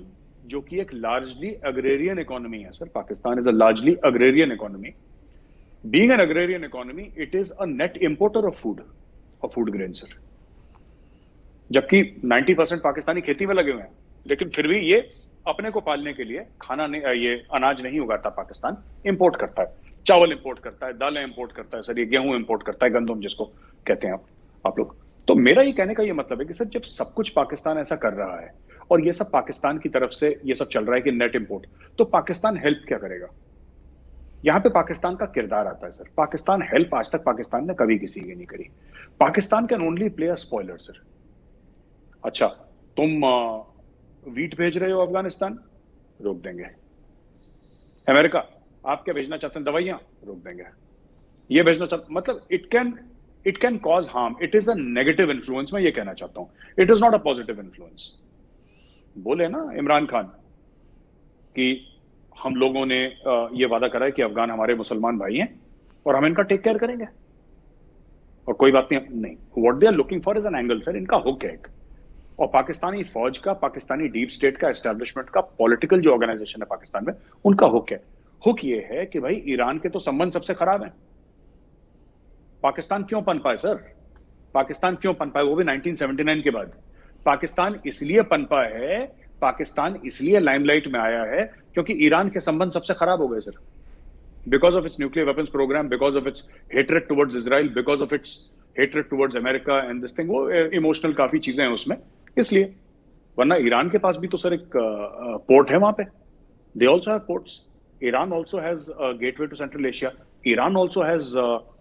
जो कि एक लार्जली अग्रेरियन इकोनॉमी है sir, Pakistan is a largely agrarian economy. Being an agrarian economy, it is a net importer of food grain sir. जबकि 90% पाकिस्तानी खेती में लगे हुए हैं, लेकिन फिर भी ये अपने को पालने के लिए खाना नहीं, ये अनाज नहीं उगाता. पाकिस्तान इंपोर्ट करता है, चावल इंपोर्ट करता है, दालें इंपोर्ट करता है सर, ये गेहूं इंपोर्ट करता है, गंदम जिसको कहते हैं आप लोग. तो मेरा ये कहने का ये मतलब है कि सर, जब सब कुछ पाकिस्तान ऐसा कर रहा है और ये सब पाकिस्तान की तरफ से ये सब चल रहा है कि नेट इंपोर्ट, तो पाकिस्तान हेल्प क्या करेगा? यहां पे पाकिस्तान का किरदार आता है सर. पाकिस्तान हेल्प आज तक पाकिस्तान ने कभी किसी की नहीं करी. Pakistan can only play a spoiler sir. अच्छा, तुम वीट भेज रहे हो अफगानिस्तान, रोक देंगे. अमेरिका, आप क्या भेजना चाहते हैं? दवाइयां, रोक देंगे. ये भेजना चाहते, मतलब it can cause harm. It is a negative influence, मैं ये कहना चाहता हूं. It is not a positive influence. बोले ना इमरान खान कि हम लोगों ने ये वादा करा है कि अफगान हमारे मुसलमान भाई हैं और हम इनका टेक केयर करेंगे और कोई बात नहीं. What they are looking for is an angle sir. इनका हुक है एक. और पाकिस्तानी फौज का, पाकिस्तानी डीप स्टेट का, एस्टेब्लिशमेंट का, पॉलिटिकल जो ऑर्गेनाइजेशन है पाकिस्तान में, उनका हुक है. हुक ये है कि भाई ईरान के तो संबंध सबसे खराब हैं. पाकिस्तान क्यों पनपा है सर? पाकिस्तान क्यों पनपा है, वो भी 1979 के बाद? पाकिस्तान इसलिए पनपा है, पाकिस्तान इसलिए लाइमलाइट में आया है क्योंकि ईरान के संबंध सबसे खराब हो गए sir. Because of its nuclear weapons programme, because of its hatred towards Israel, because of its hatred towards America and this thing. वो इमोशनल काफी चीजें हैं उसमें, इसलिए. वरना ईरान के पास भी तो सर एक पोर्ट है वहां पे. They also have ports. Iran also has gateway to Central Asia. Iran also has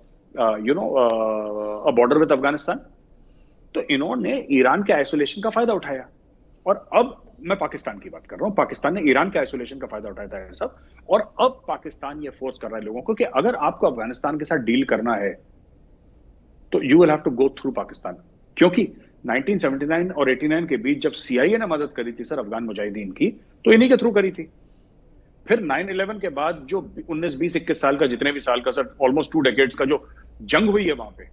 a border with Afghanistan. तो इन्होंने ईरान के आइसोलेशन का फायदा उठाया. और अब मैं पाकिस्तान की बात कर रहा हूं. पाकिस्तान ने ईरान के आइसोलेशन का फायदा उठाया था सब. और अब पाकिस्तान ये फोर्स कर रहा है लोगों को कि अगर आपको अफगानिस्तान के साथ डील करना है तो you will have to go through Pakistan. क्योंकि 1979 और 89 के बीच जब सीआईए ने मदद करी थी सर अफगान मुजाहिदीन की, तो इन्हीं के थ्रू करी थी. फिर 9/11 के बाद जो 19, 20, 21 साल का, जितने भी साल का सर, ऑलमोस्ट 2 डेकेड्स का जो जंग हुई है वहां पे,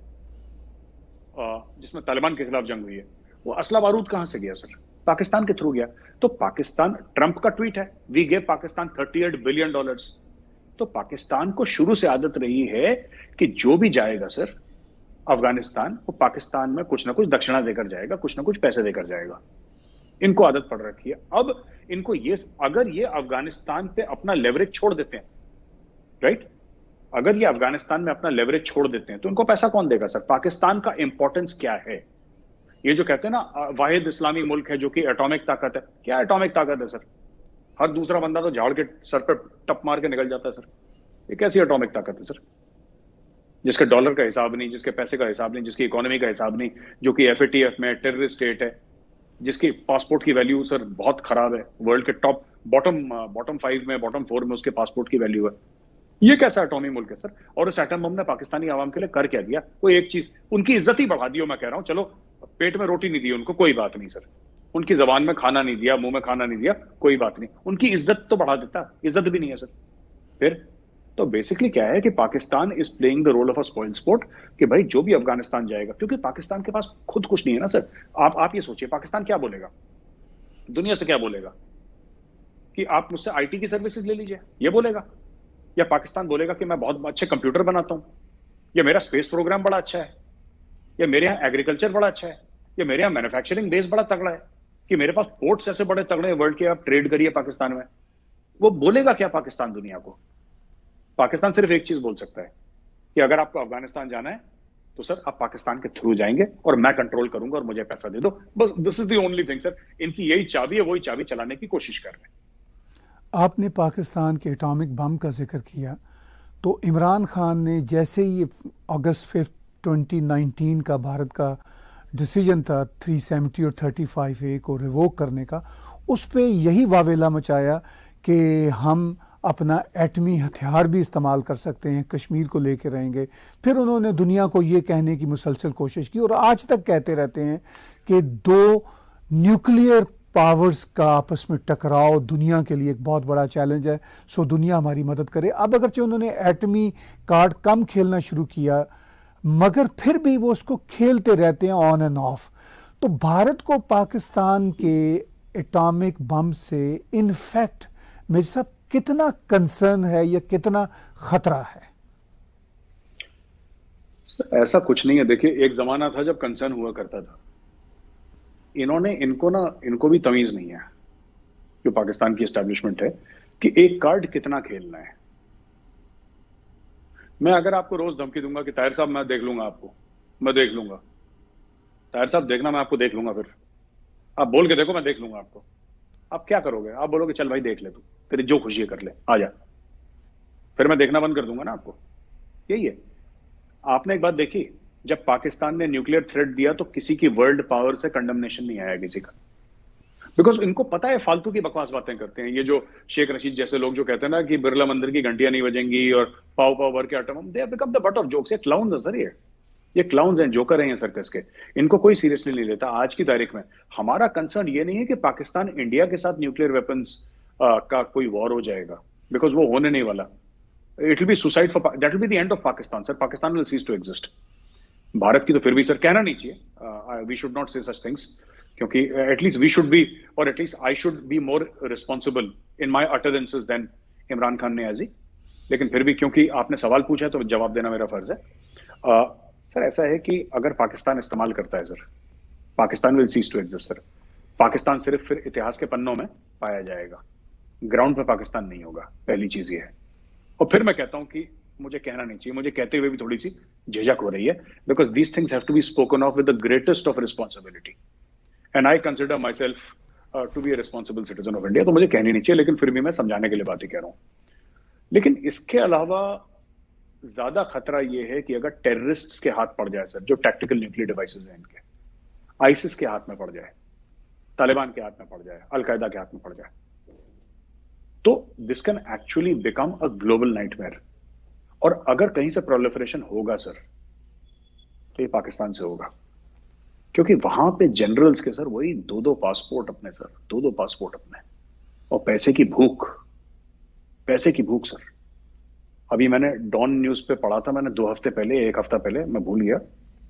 जिसमें तालिबान के खिलाफ जंग हुई है, वो असला बारूद कहां से गया सर? पाकिस्तान के थ्रू गया. तो पाकिस्तान, ट्रंप का ट्वीट है, वी गेव पाकिस्तान $38 बिलियन. तो पाकिस्तान को शुरू से आदत रही है कि जो भी जाएगा सर अफगानिस्तान, वो पाकिस्तान में कुछ ना कुछ दक्षिणा देकर जाएगा, कुछ ना कुछ पैसे देकर जाएगा. इनको आदत पड़ रखी है. अब इनको ये, अगर ये अफगानिस्तान पे अपना लेवरेज छोड़ देते हैं, राइट, अगर ये अफगानिस्तान में अपना लेवरेज छोड़ देते हैं तो इनको पैसा कौन देगा सर? पाकिस्तान का इंपॉर्टेंस क्या है? ये जो कहते हैं ना वाहिद इस्लामी मुल्क है जो कि एटॉमिक ताकत है, क्या एटॉमिक ताकत है सर? हर दूसरा बंदा तो झाड़ के सर पर टप मार के निकल जाता है सर. ये कैसी एटॉमिक ताकत है सर? जिसके डॉलर का हिसाब नहीं, जिसके पैसे का हिसाब नहीं, जिसकी इकोनॉमी का हिसाब नहीं, जो कि एफएटीएफ में टेररिस्ट स्टेट है, जिसकी पासपोर्ट की वैल्यू सर बहुत खराब है. वर्ल्ड के टॉप बॉटम 5 में, बॉटम 4 में उसके पासपोर्ट की वैल्यू है. ये कैसा एटॉमिक मुल्क है सर? और इस एटम बम ने पाकिस्तानी आवाम के लिए कर क्या दिया? कोई एक चीज, उनकी इज्जत ही बढ़ा दी हो. मैं कह रहा हूं, चलो पेट में रोटी नहीं दी उनको, कोई बात नहीं सर. उनकी जबान में खाना नहीं दिया, मुंह में खाना नहीं दिया, कोई बात नहीं. उनकी इज्जत तो बढ़ा देता. इज्जत भी नहीं है सर. फिर तो बेसिकली क्या है कि Pakistan is playing the role of a spoilsport, कि भाई जो भी अफगानिस्तान जाएगा, क्योंकि पाकिस्तान के पास खुद कुछ नहीं है ना सर. आप ये सोचिए, पाकिस्तान क्या बोलेगा दुनिया से? क्या बोलेगा कि आप मुझसे आईटी की सर्विसेज ले लीजिए, ये बोलेगा? या पाकिस्तान बोलेगा कि मैं बहुत अच्छे कंप्यूटर बनाता हूं, या मेरा स्पेस प्रोग्राम बड़ा अच्छा है, या मेरे यहाँ एग्रीकल्चर बड़ा अच्छा है, या मेरे यहाँ मैन्युफैक्चरिंग बेस बड़ा तगड़ा है, कि मेरे पास पोर्ट्स ऐसे बड़े तगड़े हैं वर्ल्ड के, आप ट्रेड करिए पाकिस्तान में? वो बोलेगा क्या पाकिस्तान दुनिया को? पाकिस्तान सिर्फ एक चीज बोल सकता है कि अगर आपको अफगानिस्तान जाना है तो सर आप पाकिस्तान के थ्रू जाएंगे और मैं कंट्रोल करूंगा और मुझे पैसा दे दो, बस. This is the only thing sir. इनकी यही चाबी है, वही चाबी चलाने की कोशिश कर रहे हैं. आपने पाकिस्तान के एटॉमिक बम का जिक्र किया, तो इमरान खान ने जैसे ही अगस्त 5, 2019 का भारत का डिसीजन था 370 और 35A को रिवोक करने का, उस पर यही वावेला मचाया कि हम अपना एटमी हथियार भी इस्तेमाल कर सकते हैं, कश्मीर को लेकर रहेंगे. फिर उन्होंने दुनिया को ये कहने की मुसलसल कोशिश की और आज तक कहते रहते हैं कि 2 न्यूक्लियर पावर्स का आपस में टकराव दुनिया के लिए एक बहुत बड़ा चैलेंज है, सो दुनिया हमारी मदद करे. अब अगरचे उन्होंने एटमी कार्ड कम खेलना शुरू किया, मगर फिर भी वो उसको खेलते रहते हैं ऑन एंड ऑफ. तो भारत को पाकिस्तान के एटॉमिक बम से इनफैक्ट मेरे साहब कितना कंसर्न है या कितना खतरा है? ऐसा कुछ नहीं है। देखिए, एक जमाना था जब कंसर्न हुआ करता था। इनको भी तमीज नहीं है, जो पाकिस्तान की एस्टैब्लिशमेंट है, कि एक कार्ड कितना खेलना है। मैं अगर आपको रोज धमकी दूंगा कि ताहिर साहब मैं देख लूंगा आपको, मैं देख लूंगा, ताहिर साहब देखना मैं आपको देख लूंगा, फिर आप बोल के देखो मैं देख लूंगा आपको, आप क्या करोगे? आप बोलोगे चल भाई देख ले, तू तेरी जो खुशी है कर ले, आ जा। फिर मैं देखना बंद कर दूंगा ना आपको। यही है। आपने एक बात देखी, जब पाकिस्तान ने न्यूक्लियर थ्रेट दिया तो किसी की वर्ल्ड पावर से कंडमनेशन नहीं आया किसी का, बिकॉज इनको पता है फालतू की बकवास बातें करते हैं ये जो शेख रशीद जैसे लोग जो कहते हैं ना कि बिरला मंदिर की घंटियां नहीं बजेंगी और पाव पाव भर के atom, they have become the butt of jokes. ये क्लाउन्स हैं सर, ये क्लाउन्स हैं, जोकर हैं ये सर्कस के। इनको कोई सीरियसली नहीं लेता। आज की तारीख में हमारा कंसर्न ये नहीं है कि पाकिस्तान इंडिया के साथ न्यूक्लियर वेपन्स का कोई वॉर हो जाएगा, बिकॉज वो होने नहीं वाला। It will be suicide for, that will be the end of Pakistan sir. Pakistan will cease to exist. Bharat की तो फिर भी सर कहना नहीं चाहिए, we should not say such things, क्योंकि एटलीस्ट वी शुड बी, और at least I should be more responsible in my utterances than Imran Khan ने एज ही। लेकिन फिर भी क्योंकि आपने सवाल पूछा है तो जवाब देना मेरा फर्ज है। सर ऐसा है कि अगर पाकिस्तान इस्तेमाल करता है sir, Pakistan will cease to exist sir. Pakistan सिर्फ फिर इतिहास के पन्नों में पाया जाएगा, ग्राउंड पर पाकिस्तान नहीं होगा। पहली चीज ये है। और फिर मैं कहता हूं कि मुझे कहना नहीं चाहिए, मुझे कहते हुए भी थोड़ी सी झिझक हो रही है, because these things have to be spoken of with the greatest of responsibility, and I consider myself to be a responsible citizen of India. तो मुझे कहनी नहीं चाहिए, लेकिन फिर भी मैं समझाने के लिए बात ही कह रहा हूं। लेकिन इसके अलावा ज्यादा खतरा यह है कि अगर टेररिस्ट्स के हाथ पड़ जाए सर, जो टैक्टिकल न्यूक्लियर डिवाइसेस हैं इनके, आईसिस के हाथ में पड़ जाए, तालिबान के हाथ में पड़ जाए, अलकायदा के हाथ में पड़ जाए, तो this can actually become a global nightmare. और अगर कहीं से प्रोलिफरेशन होगा सर, तो ये पाकिस्तान से होगा, क्योंकि वहां पे जनरल्स के सर वही दो पासपोर्ट अपने सर, दो पासपोर्ट अपने, और पैसे की भूख सर। अभी मैंने डॉन न्यूज पे पढ़ा था, मैंने 2 हफ्ते पहले, 1 हफ्ता पहले, मैं भूल गया,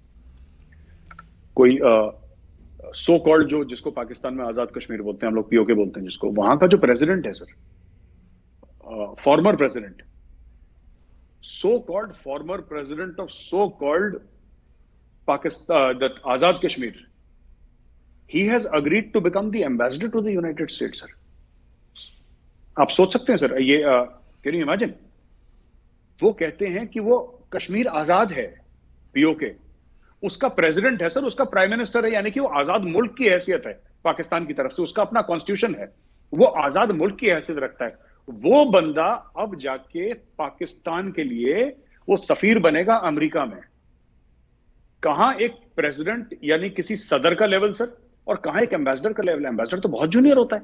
कोई सो कॉल्ड, जो जिसको पाकिस्तान में आजाद कश्मीर बोलते हैं हम लोग, पीओके बोलते हैं जिसको, वहां का जो प्रेसिडेंट है sir, former president, so called former president of so called Pakistan, that Azad Kashmir, he has agreed to become the ambassador to the United States, sir. आप सोच सकते हैं सर ये, कैन यू इमेजिन? वो कहते हैं कि वो कश्मीर आजाद है, पीओके, उसका प्रेसिडेंट है सर, उसका प्राइम मिनिस्टर है, यानी कि वो आजाद मुल्क की हैसियत है पाकिस्तान की तरफ से, उसका अपना कॉन्स्टिट्यूशन है, वो आजाद मुल्क की हैसियत रखता है। वो बंदा अब जाके पाकिस्तान के लिए वो सफीर बनेगा अमेरिका में। कहां एक प्रेसिडेंट यानी किसी सदर का लेवल सर, और कहां एक एम्बेसडर का लेवल। एम्बेसडर तो बहुत जूनियर होता है।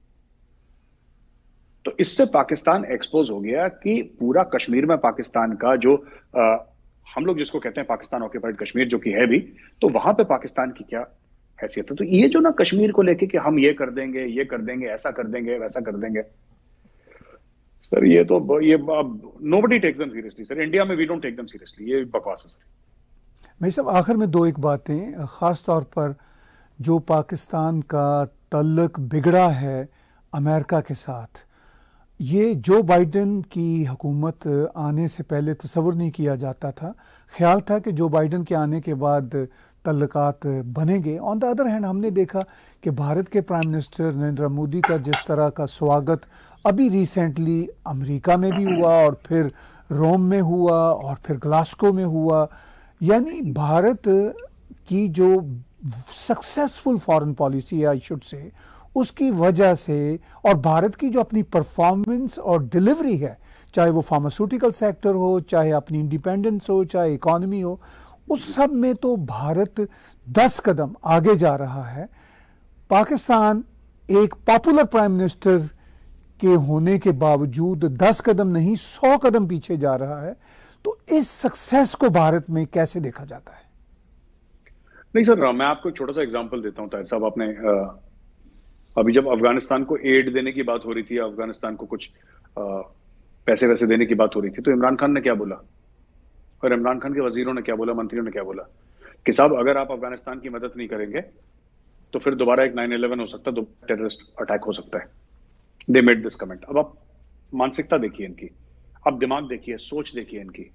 तो इससे पाकिस्तान एक्सपोज हो गया कि पूरा कश्मीर में पाकिस्तान का जो हम लोग जिसको कहते हैं पाकिस्तान ऑक्यूपाइड कश्मीर, जो कि है भी, तो वहां पे पाकिस्तान की क्या हैसियत है। तो ये जो ना कश्मीर को लेके कि हम ये कर देंगे, ऐसा कर देंगे, वैसा कर देंगे सर, ये nobody takes them seriously sir. India में we don't take them seriously, ये बकवास है सर। मैं सब आखिर में 2 एक बातें, ख़ास तौर पर जो पाकिस्तान का तल्लुक बिगड़ा है अमेरिका के साथ, ये जो बाइडेन की हुकूमत आने से पहले तस्वुर नहीं किया जाता था। ख्याल था कि जो बाइडेन के आने के बाद तल्लुकात बनेंगे। ऑन द अदर हैंड हमने देखा कि भारत के प्राइम मिनिस्टर नरेंद्र मोदी का जिस तरह का स्वागत अभी रिसेंटली अमेरिका में भी हुआ, और फिर रोम में हुआ, और फिर ग्लासगो में हुआ, यानी भारत की जो successful foreign policy I should say, उसकी वजह से, और भारत की जो अपनी परफॉर्मेंस और डिलीवरी है, चाहे वो फार्मास्यूटिकल सेक्टर हो, चाहे अपनी इंडिपेंडेंस हो, चाहे इकॉनमी हो, उस सब में तो भारत 10 कदम आगे जा रहा है। पाकिस्तान एक पॉपुलर प्राइम मिनिस्टर के होने के बावजूद 10 कदम नहीं 100 कदम पीछे जा रहा है। तो इस सक्सेस को भारत में कैसे देखा जाता है? नहीं सर, मैं आपको एक छोटा सा एग्जांपल देता हूं ताहिर साहब। आपने अभी जब अफगानिस्तान को एड देने की बात हो रही थी, अफगानिस्तान को कुछ पैसे वैसे देने की बात हो रही थी, तो इमरान खान ने क्या बोला, और इमरान खान के वजीरों ने क्या बोला, मंत्रियों ने क्या बोला कि साहब अगर आप अफगानिस्तान की मदद नहीं करेंगे तो फिर दोबारा एक 9/11 हो सकता है, दोबारा टेररिस्ट अटैक हो सकता है। They made this comment. अब आप मानसिकता देखिए इनकी, अब दिमाग देखिए, सोच देखिए इनकी।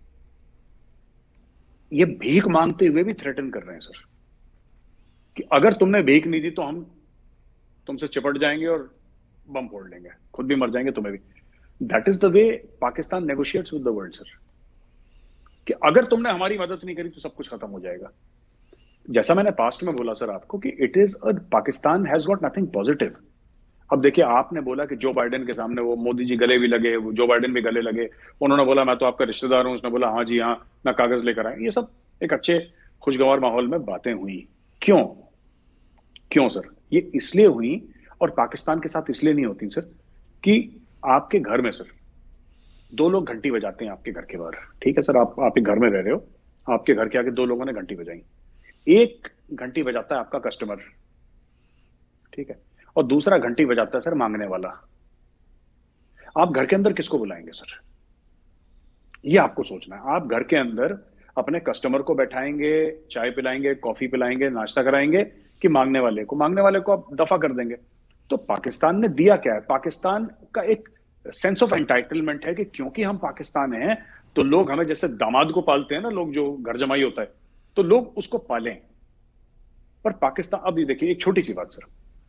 ये भीख मांगते हुए भी थ्रेटन कर रहे हैं सर कि अगर तुमने भीख नहीं दी तो हम तुमसे चिपट जाएंगे और बम फोड़ लेंगे, खुद भी मर जाएंगे, तुम्हें भी। That is the way Pakistan negotiates with the world sir, कि अगर तुमने हमारी मदद नहीं करी तो सब कुछ खत्म हो जाएगा। जैसा मैंने पास्ट में बोला सर आपको कि it is Pakistan has got nothing positive. अब देखिए, आपने बोला कि जो बाइडेन के सामने वो मोदी जी गले भी लगे, वो जो बाइडेन भी गले लगे, उन्होंने बोला मैं तो आपका रिश्तेदार हूं, उसने बोला हाँ जी हाँ मैं कागज लेकर आए। ये सब एक अच्छे खुशगवार माहौल में बातें हुई। क्यों क्यों सर? ये इसलिए हुई, और पाकिस्तान के साथ इसलिए नहीं होती सर, कि आपके घर में सर 2 लोग घंटी बजाते हैं आपके घर के बाहर, ठीक है सर, आप एक घर में रह रहे हो, आपके घर के आगे 2 लोगों ने घंटी बजाई। एक घंटी बजाता है आपका कस्टमर, ठीक है, और दूसरा घंटी बजाता है सर मांगने वाला। आप घर के अंदर किसको बुलाएंगे सर? ये आपको सोचना है। आप घर के अंदर अपने कस्टमर को बैठाएंगे, चाय पिलाएंगे, कॉफी पिलाएंगे, नाश्ता कराएंगे, कि मांगने वाले को आप दफा कर देंगे? तो पाकिस्तान ने दिया क्या है? पाकिस्तान का एक सेंस ऑफ एंटाइटलमेंट है कि क्योंकि हम पाकिस्तान हैं तो लोग हमें, जैसे दामाद को पालते हैं ना लोग, जो घर जमाई होता है, तो लोग उसको पालें। पर पाकिस्तान, अब ये देखिए एक छोटी सी बात सर,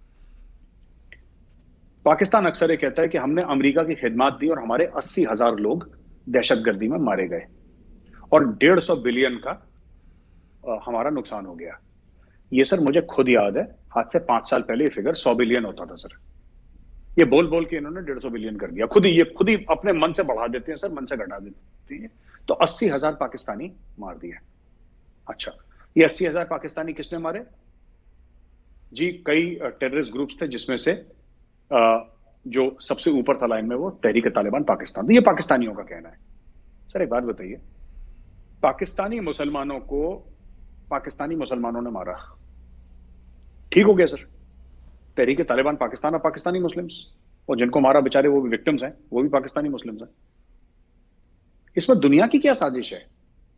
पाकिस्तान अक्सर ये कहता है कि हमने अमेरिका की खिदमत दी और हमारे 80,000 लोग दहशतगर्दी में मारे गए और 150 बिलियन का हमारा नुकसान हो गया। ये सर मुझे खुद याद है, आज से 5 साल पहले ये फिगर 100 बिलियन होता था सर। ये बोल बोल के इन्होंने 150 बिलियन कर दिया। खुद ही अपने मन से बढ़ा देते हैं सर, मन से घटा देते हैं। तो 80,000 पाकिस्तानी मार दिए। अच्छा, ये 80,000 पाकिस्तानी किसने मारे जी? कई टेररिस्ट ग्रुप्स थे, जिसमें से जो सबसे ऊपर था लाइन में वो तहरीक तालिबान पाकिस्तान। तो ये पाकिस्तानियों का कहना है। सर एक बात बताइए, पाकिस्तानी मुसलमानों को पाकिस्तानी मुसलमानों ने मारा, ठीक हो गया सर? तहरीक तालिबान पाकिस्तान और पाकिस्तानी मुस्लिम्स, और जिनको मारा बेचारे वो भी विक्टिम्स हैं, वो भी पाकिस्तानी मुस्लिम्स हैं। इसमें दुनिया की क्या साजिश है?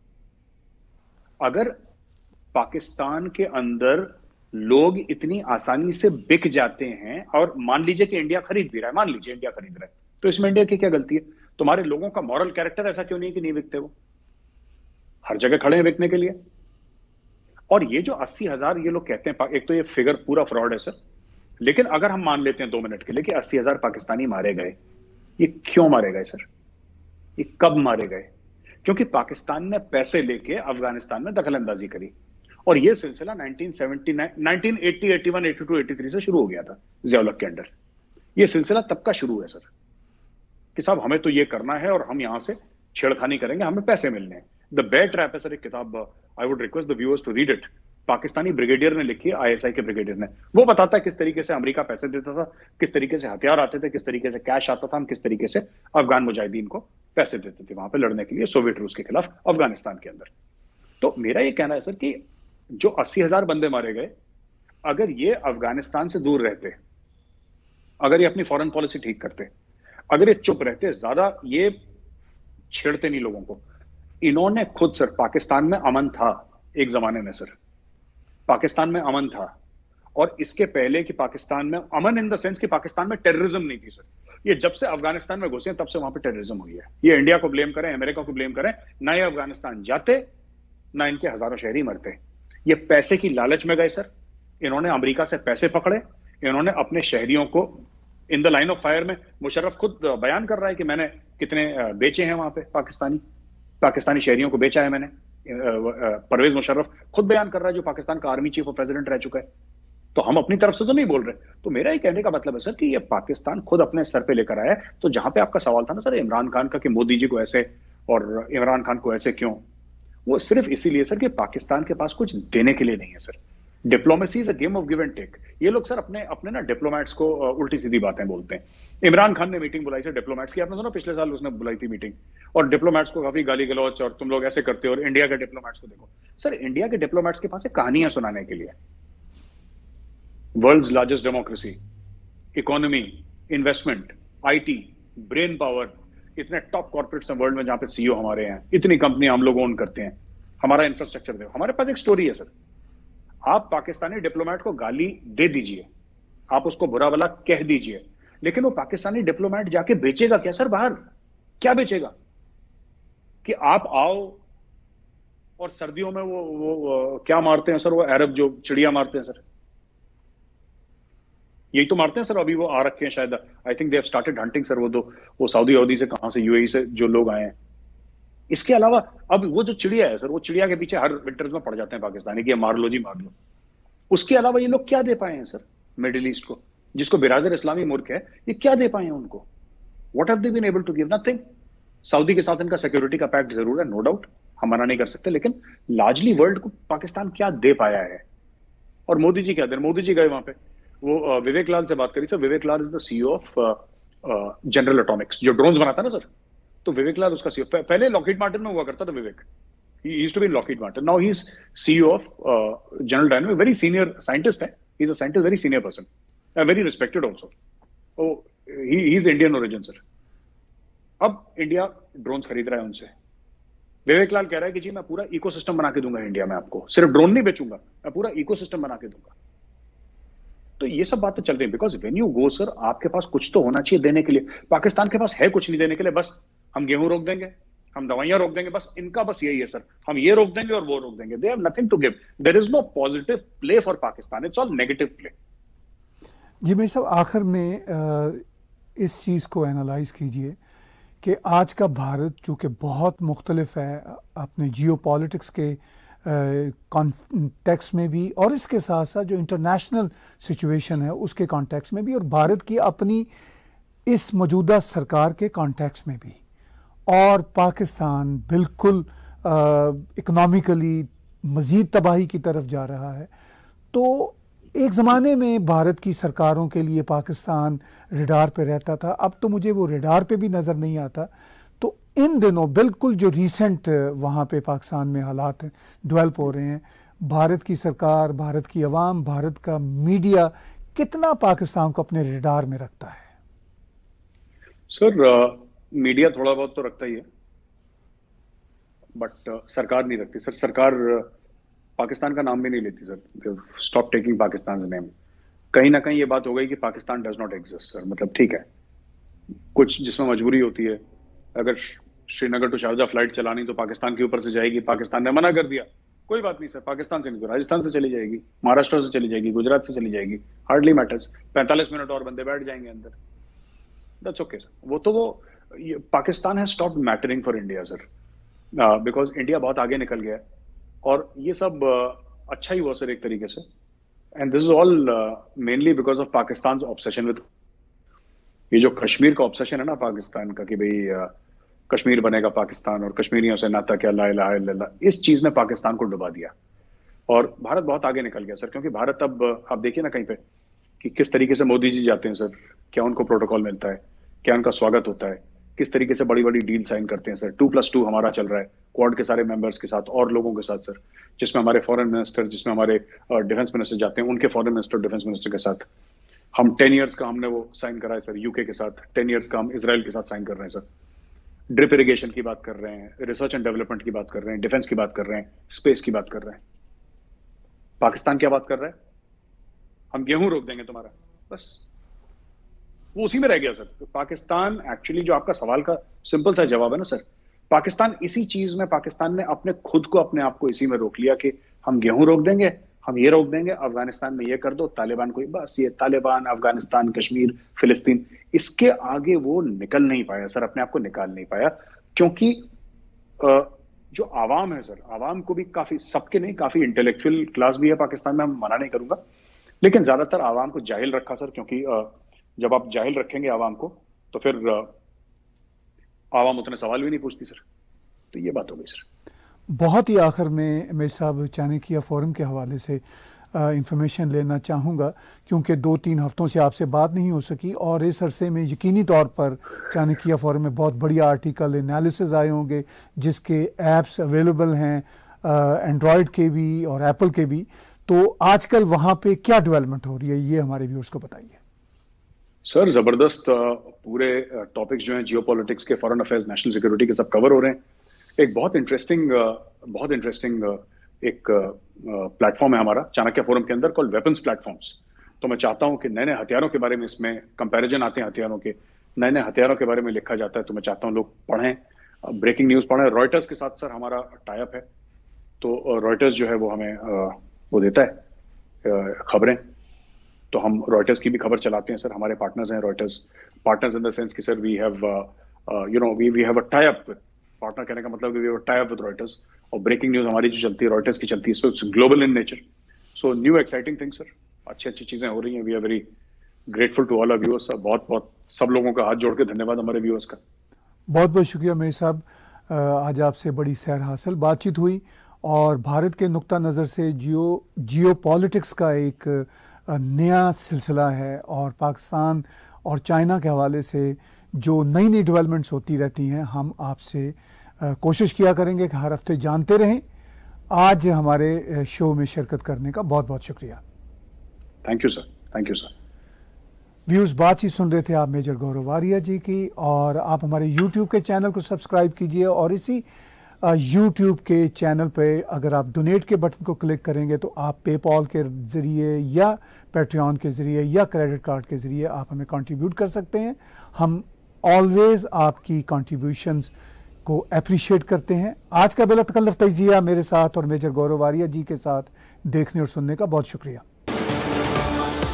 अगर पाकिस्तान के अंदर लोग इतनी आसानी से बिक जाते हैं, और मान लीजिए कि इंडिया खरीद भी रहा है, मान लीजिए इंडिया खरीद रहा है, तो इसमें इंडिया की क्या गलती है? तुम्हारे लोगों का मॉरल कैरेक्टर ऐसा क्यों नहीं है कि नहीं बिकते? वो हर जगह खड़े हैं बिकने के लिए। और ये जो 80,000 ये लोग कहते हैं, एक तो ये फिगर पूरा फ्रॉड है सर, लेकिन अगर हम मान लेते हैं 2 मिनट के लिए कि 80,000 पाकिस्तानी मारे गए, ये क्यों मारे गए सर? ये कब मारे गए? क्योंकि पाकिस्तान ने पैसे लेके अफगानिस्तान में दखल अंदाजी करी, और ये सिलसिला 1979, 1980, 81, 82, 83 से शुरू हो गया था ज़िया-उल-हक के अंडर। ये सिलसिला तब का शुरू है सर, कि साहब हमें तो ये करना है और हम यहां से छेड़खानी करेंगे, हमें पैसे मिलने हैं। द बेयर ट्रैप है सर, एक किताब, I would request the viewers to read it. Pakistani brigadier ने लिखी है, आईएसआई के ब्रिगेडियर ने। वो बताता है किस तरीके से अमेरिका पैसे देता था, किस तरीके से हथियार आते थे, किस तरीके से कैश आता था, हम किस तरीके से अफगान मुजाहिदीन को पैसे देते थे वहां पे लड़ने के लिए सोवियत रूस के खिलाफ अफगानिस्तान के अंदर। तो मेरा ये कहना है सर कि जो 80,000 बंदे मारे गए, अगर ये अफगानिस्तान से दूर रहते, अगर ये अपनी फॉरेन पॉलिसी ठीक करते, अगर ये चुप रहते, ज्यादा ये छेड़ते नहीं लोगों को। इन्होंने खुद सर, पाकिस्तान में अमन था एक जमाने में सर, पाकिस्तान में अमन था, और इसके पहले कि पाकिस्तान में अमन इन द सेंस कि पाकिस्तान में टेररिज्म नहीं थी सर। ये जब से अफगानिस्तान में घुसे तब से वहां पे टेररिज्म हुई है। ये इंडिया को ब्लेम करें, अमेरिका को ब्लेम करें, ना ये अफगानिस्तान जाते, ना इनके हजारों शहरी मरते। ये पैसे की लालच में गए सर, इन्होंने अमेरिका से पैसे पकड़े, इन्होंने अपने शहरियों को in the line of fire में, मुशर्रफ खुद बयान कर रहा है कि मैंने कितने बेचे हैं वहां पे, पाकिस्तानी शहरियों को बेचा है मैंने। परवेज मुशर्रफ खुद बयान कर रहा है, जो पाकिस्तान का आर्मी चीफ और प्रेसिडेंट रह चुका है। तो हम अपनी तरफ से तो नहीं बोल रहे। तो मेरा ये कहने का मतलब है सर कि ये पाकिस्तान खुद अपने सर पे लेकर आया है। तो जहां पे आपका सवाल था ना सर इमरान खान का कि मोदी जी को ऐसे और इमरान खान को ऐसे क्यों, वो सिर्फ इसीलिए सर कि पाकिस्तान के पास कुछ देने के लिए नहीं है sir. Diplomacy is a game of give and take. ये लोग सर अपने ना डिप्लोमेट्स को उल्टी सीधी बातें बोलते हैं। इमरान खान ने मीटिंग बुलाई सर डिप्लोमेट्स की, आपने सुना पिछले साल उसने बुलाई थी मीटिंग, और डिप्लोमेट्स को काफी गाली गलौच, और तुम लोग ऐसे करते हो, और इंडिया के डिप्लोमेट्स को देखो सर, इंडिया के डिप्लोमेट्स के पास कहानियां सुनाने के लिए। World's largest democracy, economy, investment, IT, brain power, इतने टॉप कॉर्पोरेट्स हैं वर्ल्ड में जहां पे सीईओ हमारे हैं, इतनी कंपनी हम लोग ओन करते हैं, हमारा इंफ्रास्ट्रक्चर देखो। हमारे पास एक स्टोरी है सर, आप पाकिस्तानी डिप्लोमेट को गाली दे दीजिए, आप उसको बुरा भला कह दीजिए, लेकिन वो पाकिस्तानी डिप्लोमेट जाके बेचेगा क्या सर बाहर? क्या बेचेगा? कि आप आओ और सर्दियों में वो क्या मारते हैं सर, वो अरब जो चिड़िया मारते हैं सर, यही तो मारते हैं सर। अभी वो आ रखे हैं शायद, I think they have started hunting sir, वो सऊदी अरब से कहां से, यूएई से जो लोग आए हैं। इसके अलावा अब वो जो चिड़िया है सर, वो चिड़िया के पीछे हर विंटर्स में पड़ जाते हैं पाकिस्तानी कि मार लो जी मार लो। उसके अलावा ये लोग क्या दे पाए हैं सर मिडिल ईस्ट को, जिसको बिरादर इस्लामी मुल्क है, ये क्या दे पाए हैं उनको? What have they been able to give? Nothing. Saudi के साथ इनका सिक्योरिटी का पैक्ट जरूर है, नो डाउट, हम मना नहीं कर सकते, लेकिन लार्जली वर्ल्ड को पाकिस्तान क्या दे पाया है? और मोदी जी क्या दे? मोदी जी गए वहां पे, वो विवेक लाल से बात करी sir. Vivek Lal is the CEO of General Atomics, जो ड्रोन्स बनाता है ना सर, तो विवेक लाल उसका सीईओ। पहले लॉकहीड मार्टिन में हुआ करता था विवेक, he used to be in Lockheed Martin. Now he's CEO of General Dynamics, very senior scientist है, he's a scientist, very senior person, very respected also. Oh, he's Indian origin sir. अब India drones खरीद रहा है उनसे। विवेक लाल कह रहा है कि जी मैं पूरा इकोसिस्टम बना के दूंगा इंडिया में, आपको सिर्फ ड्रोन नहीं बेचूंगा, मैं पूरा इकोसिस्टम बना के दूंगा। तो ये सब बातें चल रही है, because when you go sir, आपके पास कुछ तो होना चाहिए देने के लिए। पाकिस्तान के पास है कुछ नहीं देने के लिए, बस हम गेहूं रोक देंगे, हम दवाइयां रोक देंगे, बस इनका बस यही है सर, हम ये रोक देंगे और वो रोक देंगे। They have nothing to give, there is no positive play for Pakistan, it's all negative play. जी मेरे साहब, आखिर में इस चीज़ को एनालाइज कीजिए कि आज का भारत चूँकि बहुत मुख्तलिफ है अपने जियो पॉलिटिक्स के कॉन्टेक्स्ट में भी, और इसके साथ साथ जो इंटरनेशनल सिचुएशन है उसके कॉन्टेक्स्ट में भी, और भारत की अपनी इस मौजूदा सरकार के कॉन्टेक्स्ट में भी, और पाकिस्तान बिल्कुल इकोनॉमिकली मज़ीद तबाही की तरफ जा रहा है। तो एक ज़माने में भारत की सरकारों के लिए पाकिस्तान रडार पे रहता था, अब तो मुझे वो रडार पे भी नज़र नहीं आता। तो इन दिनों बिल्कुल जो रीसेंट वहाँ पे पाकिस्तान में हालात डेवलप हो रहे हैं, भारत की सरकार, भारत की अवाम, भारत का मीडिया कितना पाकिस्तान को अपने रडार में रखता है? सर मीडिया थोड़ा बहुत तो रखता ही है, बट सरकार नहीं रखती सर। सरकार पाकिस्तान का नाम भी नहीं लेती sir, stop taking Pakistan name. कहीं ना कहीं ये बात हो गई कि Pakistan does not exist sir. मतलब ठीक है, कुछ जिसमें मजबूरी होती है, अगर श्रीनगर टू शारजा फ्लाइट चलानी तो पाकिस्तान के ऊपर से जाएगी, पाकिस्तान ने मना कर दिया, कोई बात नहीं सर, पाकिस्तान से नहीं तो राजस्थान से चली जाएगी, महाराष्ट्र से चली जाएगी, गुजरात से चली जाएगी, हार्डली मैटर्स। 45 मिनट और बंदे बैठ जाएंगे अंदर, दैट्स ओके सर। वो Pakistan has stopped mattering for India sir, because India बहुत आगे निकल गया है, और ये सब अच्छा ही हुआ सर एक तरीके से। And this is all mainly because of Pakistan obsession with, ये जो कश्मीर का ऑब्सेशन है ना पाकिस्तान का, कि भाई कश्मीर बनेगा पाकिस्तान और कश्मीरियों से नाता क्या, ला इलाहा इल्लल्लाह, इस चीज ने पाकिस्तान को डुबा दिया। और भारत बहुत आगे निकल गया सर, क्योंकि भारत अब आप देखिए ना कहीं पे कि किस तरीके से मोदी जी जाते हैं सर, क्या उनको प्रोटोकॉल मिलता है, क्या उनका स्वागत होता है, किस तरीके से बड़ी बड़ी डील साइन करते हैं सर। 2+2 हमारा चल रहा है क्वाड के सारे मेंबर्स के साथ और लोगों के साथ सर, जिसमें हमारे फॉरेन मिनिस्टर, जिसमें हमारे डिफेंस मिनिस्टर जाते हैं, उनके फॉरेन मिनिस्टर डिफेंस मिनिस्टर के साथ हम 10 ईयर्स का हमने वो साइन करा है सर यूके के साथ, 10 ईयर्स का हम इसराइल के साथ साइन कर रहे हैं सर। ड्रिप इरिगेशन की बात कर रहे हैं, रिसर्च एंड डेवलपमेंट की बात कर रहे हैं, डिफेंस की बात कर रहे हैं, स्पेस की बात कर रहे हैं। पाकिस्तान क्या बात कर रहा है? हम गेहूं रोक देंगे तुम्हारा, बस वो उसी में रह गया सर। तो पाकिस्तान एक्चुअली, जो आपका सवाल का सिंपल सा जवाब है ना सर, पाकिस्तान इसी चीज में, पाकिस्तान ने अपने खुद को, अपने आप को इसी में रोक लिया कि हम गेहूं रोक देंगे, हम ये रोक देंगे, अफगानिस्तान में ये कर दो, तालिबान को, बस ये तालिबान, अफगानिस्तान, कश्मीर, फिलिस्तीन, इसके आगे वो निकल नहीं पाया सर, अपने आप को निकाल नहीं पाया। क्योंकि जो आवाम है सर, आवाम को भी काफी, सबके नहीं, काफी इंटेलेक्चुअल क्लास भी है पाकिस्तान में, हम मना नहीं करूंगा, लेकिन ज्यादातर आवाम को जाहिल रखा सर। क्योंकि जब आप जाहिल रखेंगे आवाम को, तो फिर आवाम उतने सवाल भी नहीं पूछती सर। तो ये बात हो गई सर। बहुत ही आखिर में मेरे साहब चाणक्य फोरम के हवाले से इंफॉर्मेशन लेना चाहूँगा, क्योंकि 2-3 हफ्तों से आपसे बात नहीं हो सकी, और इस अरसे में यकीनी तौर पर चाणक्य फोरम में बहुत बढ़िया आर्टिकल, एनालिसिस आए होंगे, जिसके ऐप्स अवेलेबल हैं एंड्रॉयड के भी और एप्पल के भी। तो आजकल वहाँ पे क्या डेवलपमेंट हो रही है, ये हमारे व्यूअर्स को बताइए। सर जबरदस्त पूरे टॉपिक्स जो हैं जियोपॉलिटिक्स के, फॉरेन अफेयर्स, नेशनल सिक्योरिटी के, सब कवर हो रहे हैं। एक बहुत इंटरेस्टिंग एक प्लेटफॉर्म है हमारा चाणक्य फोरम के अंदर कॉल्ड वेपन्स प्लेटफॉर्म्स। तो मैं चाहता हूं कि नए नए हथियारों के बारे में इसमें कंपैरिजन आते हैं, हथियारों के नए नए हथियारों के बारे में लिखा जाता है। तो मैं चाहता हूं लोग पढ़ें, ब्रेकिंग न्यूज पढ़ें। रॉयटर्स के साथ सर हमारा टाई अप है, तो रॉयटर्स जो है वो हमें वो देता है खबरें, तो हम रॉयटर्स की भी खबर चलाते हैं सर। हमारे पार्टनर्स हैं Reuters, partners in the sense कि sir we have we have a tie up with, partner कहने का मतलब कि we have a tie up with Reuters, और ब्रेकिंग न्यूज हमारी जो चलती है रॉयटर्स की चलती है। So it's global in nature, so new exciting thing sir, अच्छी अच्छी चीजें हो रही हैं। We are very grateful to all our viewers sir, बहुत बहुत सब लोगों का हाथ जोड़ के धन्यवाद हमारे व्यूअर्स का। बहुत बहुत शुक्रिया मेरे साहब, आज आपसे बड़ी सैर हासिल बातचीत हुई और भारत के नुक्ता नज़र से जियो पॉलिटिक्स का एक नया सिलसिला है, और पाकिस्तान और चाइना के हवाले से जो नई नई डेवलपमेंट्स होती रहती हैं हम आपसे कोशिश किया करेंगे कि हर हफ्ते जानते रहें। आज हमारे शो में शिरकत करने का बहुत बहुत शुक्रिया। Thank you sir, thank you sir. Viewers, बातचीत सुन रहे थे आप मेजर गौरव वारिया जी की, और आप हमारे यूट्यूब के चैनल को सब्सक्राइब कीजिए, और इसी यूट्यूब के चैनल पे अगर आप डोनेट के बटन को क्लिक करेंगे तो आप पेपॉल के ज़रिए या पैट्रियन के ज़रिए या क्रेडिट कार्ड के ज़रिए आप हमें कंट्रीब्यूट कर सकते हैं। हम ऑलवेज़ आपकी कंट्रीब्यूशंस को अप्रिशिएट करते हैं। आज का बेला तकल्लुफ़ तजिया मेरे साथ और मेजर गौरव वारिया जी के साथ देखने और सुनने का बहुत शुक्रिया।